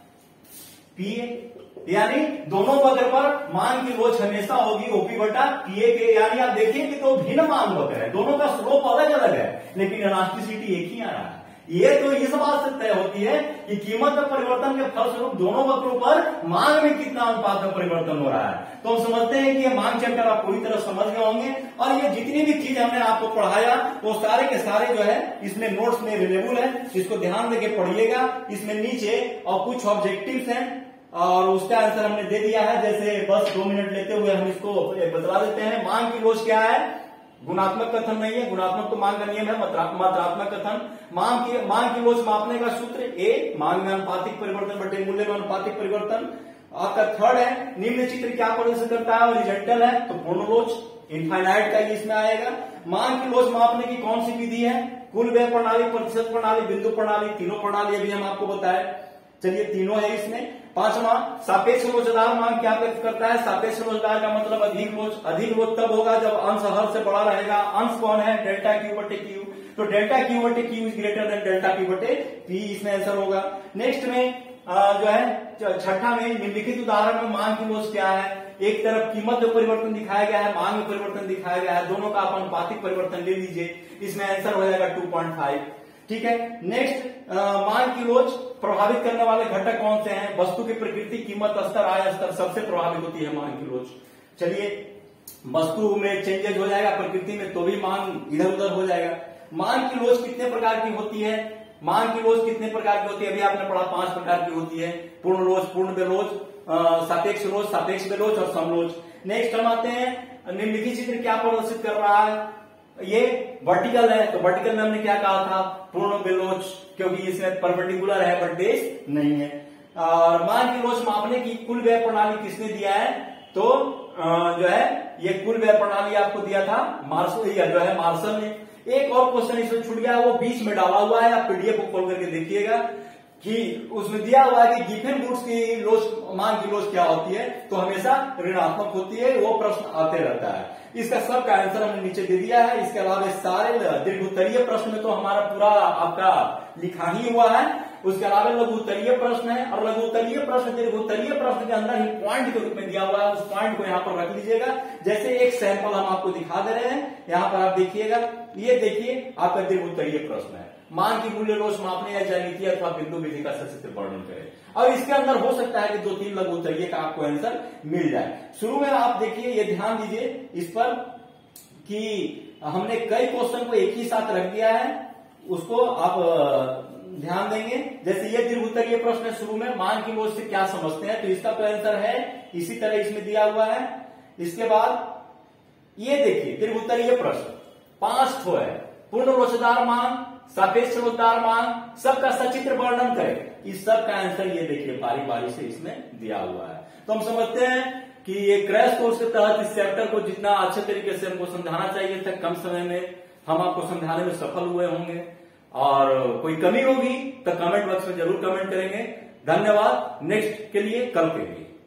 पी ए, यानी दोनों वक्र पर मान की लोच हमेशा होगी ओपी बटा पी ए के। यानी आप देखिए कि दो भिन्न मान वक्र है, दोनों का स्लोप अलग अलग है, लेकिन इलास्टिसिटी एक ही आ रहा है। ये तो इस बात से तय होती है कि कीमत में परिवर्तन के फलस्वरूप दोनों वक्रों पर मांग में कितना अनुपात में परिवर्तन हो रहा है। तो हम समझते हैं कि ये मांग चैप्टर आप पूरी तरह समझ गए होंगे, और ये जितनी भी चीज हमने आपको पढ़ाया वो सारे के सारे जो है इसमें नोट्स में अवेलेबल है, इसको ध्यान देके पढ़िएगा। इसमें नीचे और कुछ ऑब्जेक्टिव्स हैं और उसका आंसर हमने दे दिया है, जैसे बस दो मिनट लेते हुए हम इसको बतला देते हैं। मांग की लोच क्या है, गुणात्मक कथन नहीं है, गुणात्मक तो मांग का नियम है, मात्रात्मक कथन। मांग की मांग की लोच मापने का सूत्र ए, मांग में अनुपातिक परिवर्तन बटे मूल्य में अनुपातिक परिवर्तन। आपका थर्ड है निम्न चित्र क्या प्रदर्शित करता है, हॉरिजॉन्टल है तो पूर्ण लोच, इनफाइनाइट का इसमें आएगा। मांग की लोच मापने की कौन सी विधि है, कुल व्यय प्रणाली, प्रतिशत प्रणाली, बिंदु प्रणाली, तीनों प्रणाली अभी हम आपको बताए। चलिए तीनों है इसमें। पांचवा सापेक्ष लोचदार मांग क्या व्यक्त करता है, सापेक्ष लोचदार का मतलब अधिक लोच। अधिक लोच तब होगा जब अंश हर से बड़ा रहेगा। अंश कौन है, डेल्टा क्यू बटे क्यू, तो डेल्टा क्यू बटे Q is greater than delta Q बटे पी, इसमें आंसर होगा। नेक्स्ट में आ, जो है छठा में निम्नलिखित उदाहरण में मांग की लोच क्या है, एक तरफ कीमत में परिवर्तन दिखाया गया है, मांग में परिवर्तन दिखाया गया है, दोनों का आप अनुपातिक परिवर्तन ले लीजिए, इसमें आंसर हो जाएगा टू पॉइंट फाइव, ठीक है। नेक्स्ट मांग की लोच प्रभावित करने वाले घटक कौन से हैं, वस्तु की प्रकृति, कीमत, स्तर, आय स्तर, सबसे प्रभावित होती है मांग की लोच। चलिए वस्तु में चेंजेज हो जाएगा, प्रकृति में तो भी मांग इधर उधर हो जाएगा। मांग की लोच कितने प्रकार की होती है, मांग की लोच कितने प्रकार की होती है, अभी आपने पढ़ा पांच प्रकार की होती है, पूर्ण लोच, पूर्ण बेलोच, सापेक्ष लोच, सापेक्ष बेलोच और समलोच। नेक्स्ट हम आते हैं निम्नलिखित चित्र क्या प्रदर्शित कर रहा है, ये वर्टिकल है, तो वर्टिकल में हमने क्या कहा था, पूर्ण बेलोच, क्योंकि इसमें परपेंडिकुलर है बट बेस नहीं है। और मान की लोच मापने की कुल व्यय प्रणाली किसने दिया है, तो जो है ये कुल व्यय प्रणाली आपको दिया था मार्शल, जो है मार्शल ने। एक और क्वेश्चन इसमें छूट गया है, वो बीच में डाला हुआ है, आप पीडीएफ को खोल करके देखिएगा कि उसमें दिया हुआ है कि गिवन गुड्स की लोच मांग की लोच क्या होती है, तो हमेशा ऋणात्मक होती है। वो प्रश्न आते रहता है। इसका सब का आंसर हमने नीचे दे दिया है। इसके अलावा सारे दीर्घोत्तरीय प्रश्न में तो हमारा पूरा आपका लिखा ही हुआ है। उसके अलावा लघुत्तरीय प्रश्न है, और लघुत्तरीय प्रश्न दीर्घोत्तरीय प्रश्न के अंदर ही पॉइंट के रूप में दिया हुआ है। उस पॉइंट को यहाँ पर रख लीजिएगा। जैसे एक सैंपल हम आपको दिखा दे रहे हैं, यहाँ पर आप देखिएगा, ये देखिए आपका दीर्घोत्तरीय प्रश्न है, मान की मूल्य लोच मापने या ज्यामिति अथवा बिंदु विधि का सचित्र वर्णन करें। और इसके अंदर हो सकता है कि दो तीन लघुत्तरीय का आपको आंसर मिल जाए। शुरू में आप देखिए, ये ध्यान दीजिए इस पर कि हमने कई क्वेश्चन को एक ही साथ रख दिया है, उसको आप ध्यान देंगे। जैसे ये दीर्घोत्तरीय प्रश्न है, शुरू में मान की लोच से क्या समझते हैं, तो इसका तो आंसर है इसी तरह इसमें दिया हुआ है। इसके बाद ये देखिए दीर्घोत्तरीय प्रश्न पांच ठो है, पूर्ण लोचदार मान, सापेक्ष लोचदार मान, सबका सचित्र वर्णन करें। इस सब का आंसर ये देखिए बारी बारी से इसमें दिया हुआ है। तो हम समझते हैं कि ये क्रैश कोर्स के तहत इस चैप्टर को जितना अच्छे तरीके से हमको समझाना चाहिए था, कम समय में हम आपको समझाने में सफल हुए होंगे। और कोई कमी होगी तो कमेंट बॉक्स में जरूर कमेंट करेंगे। धन्यवाद। नेक्स्ट के लिए, कल के लिए।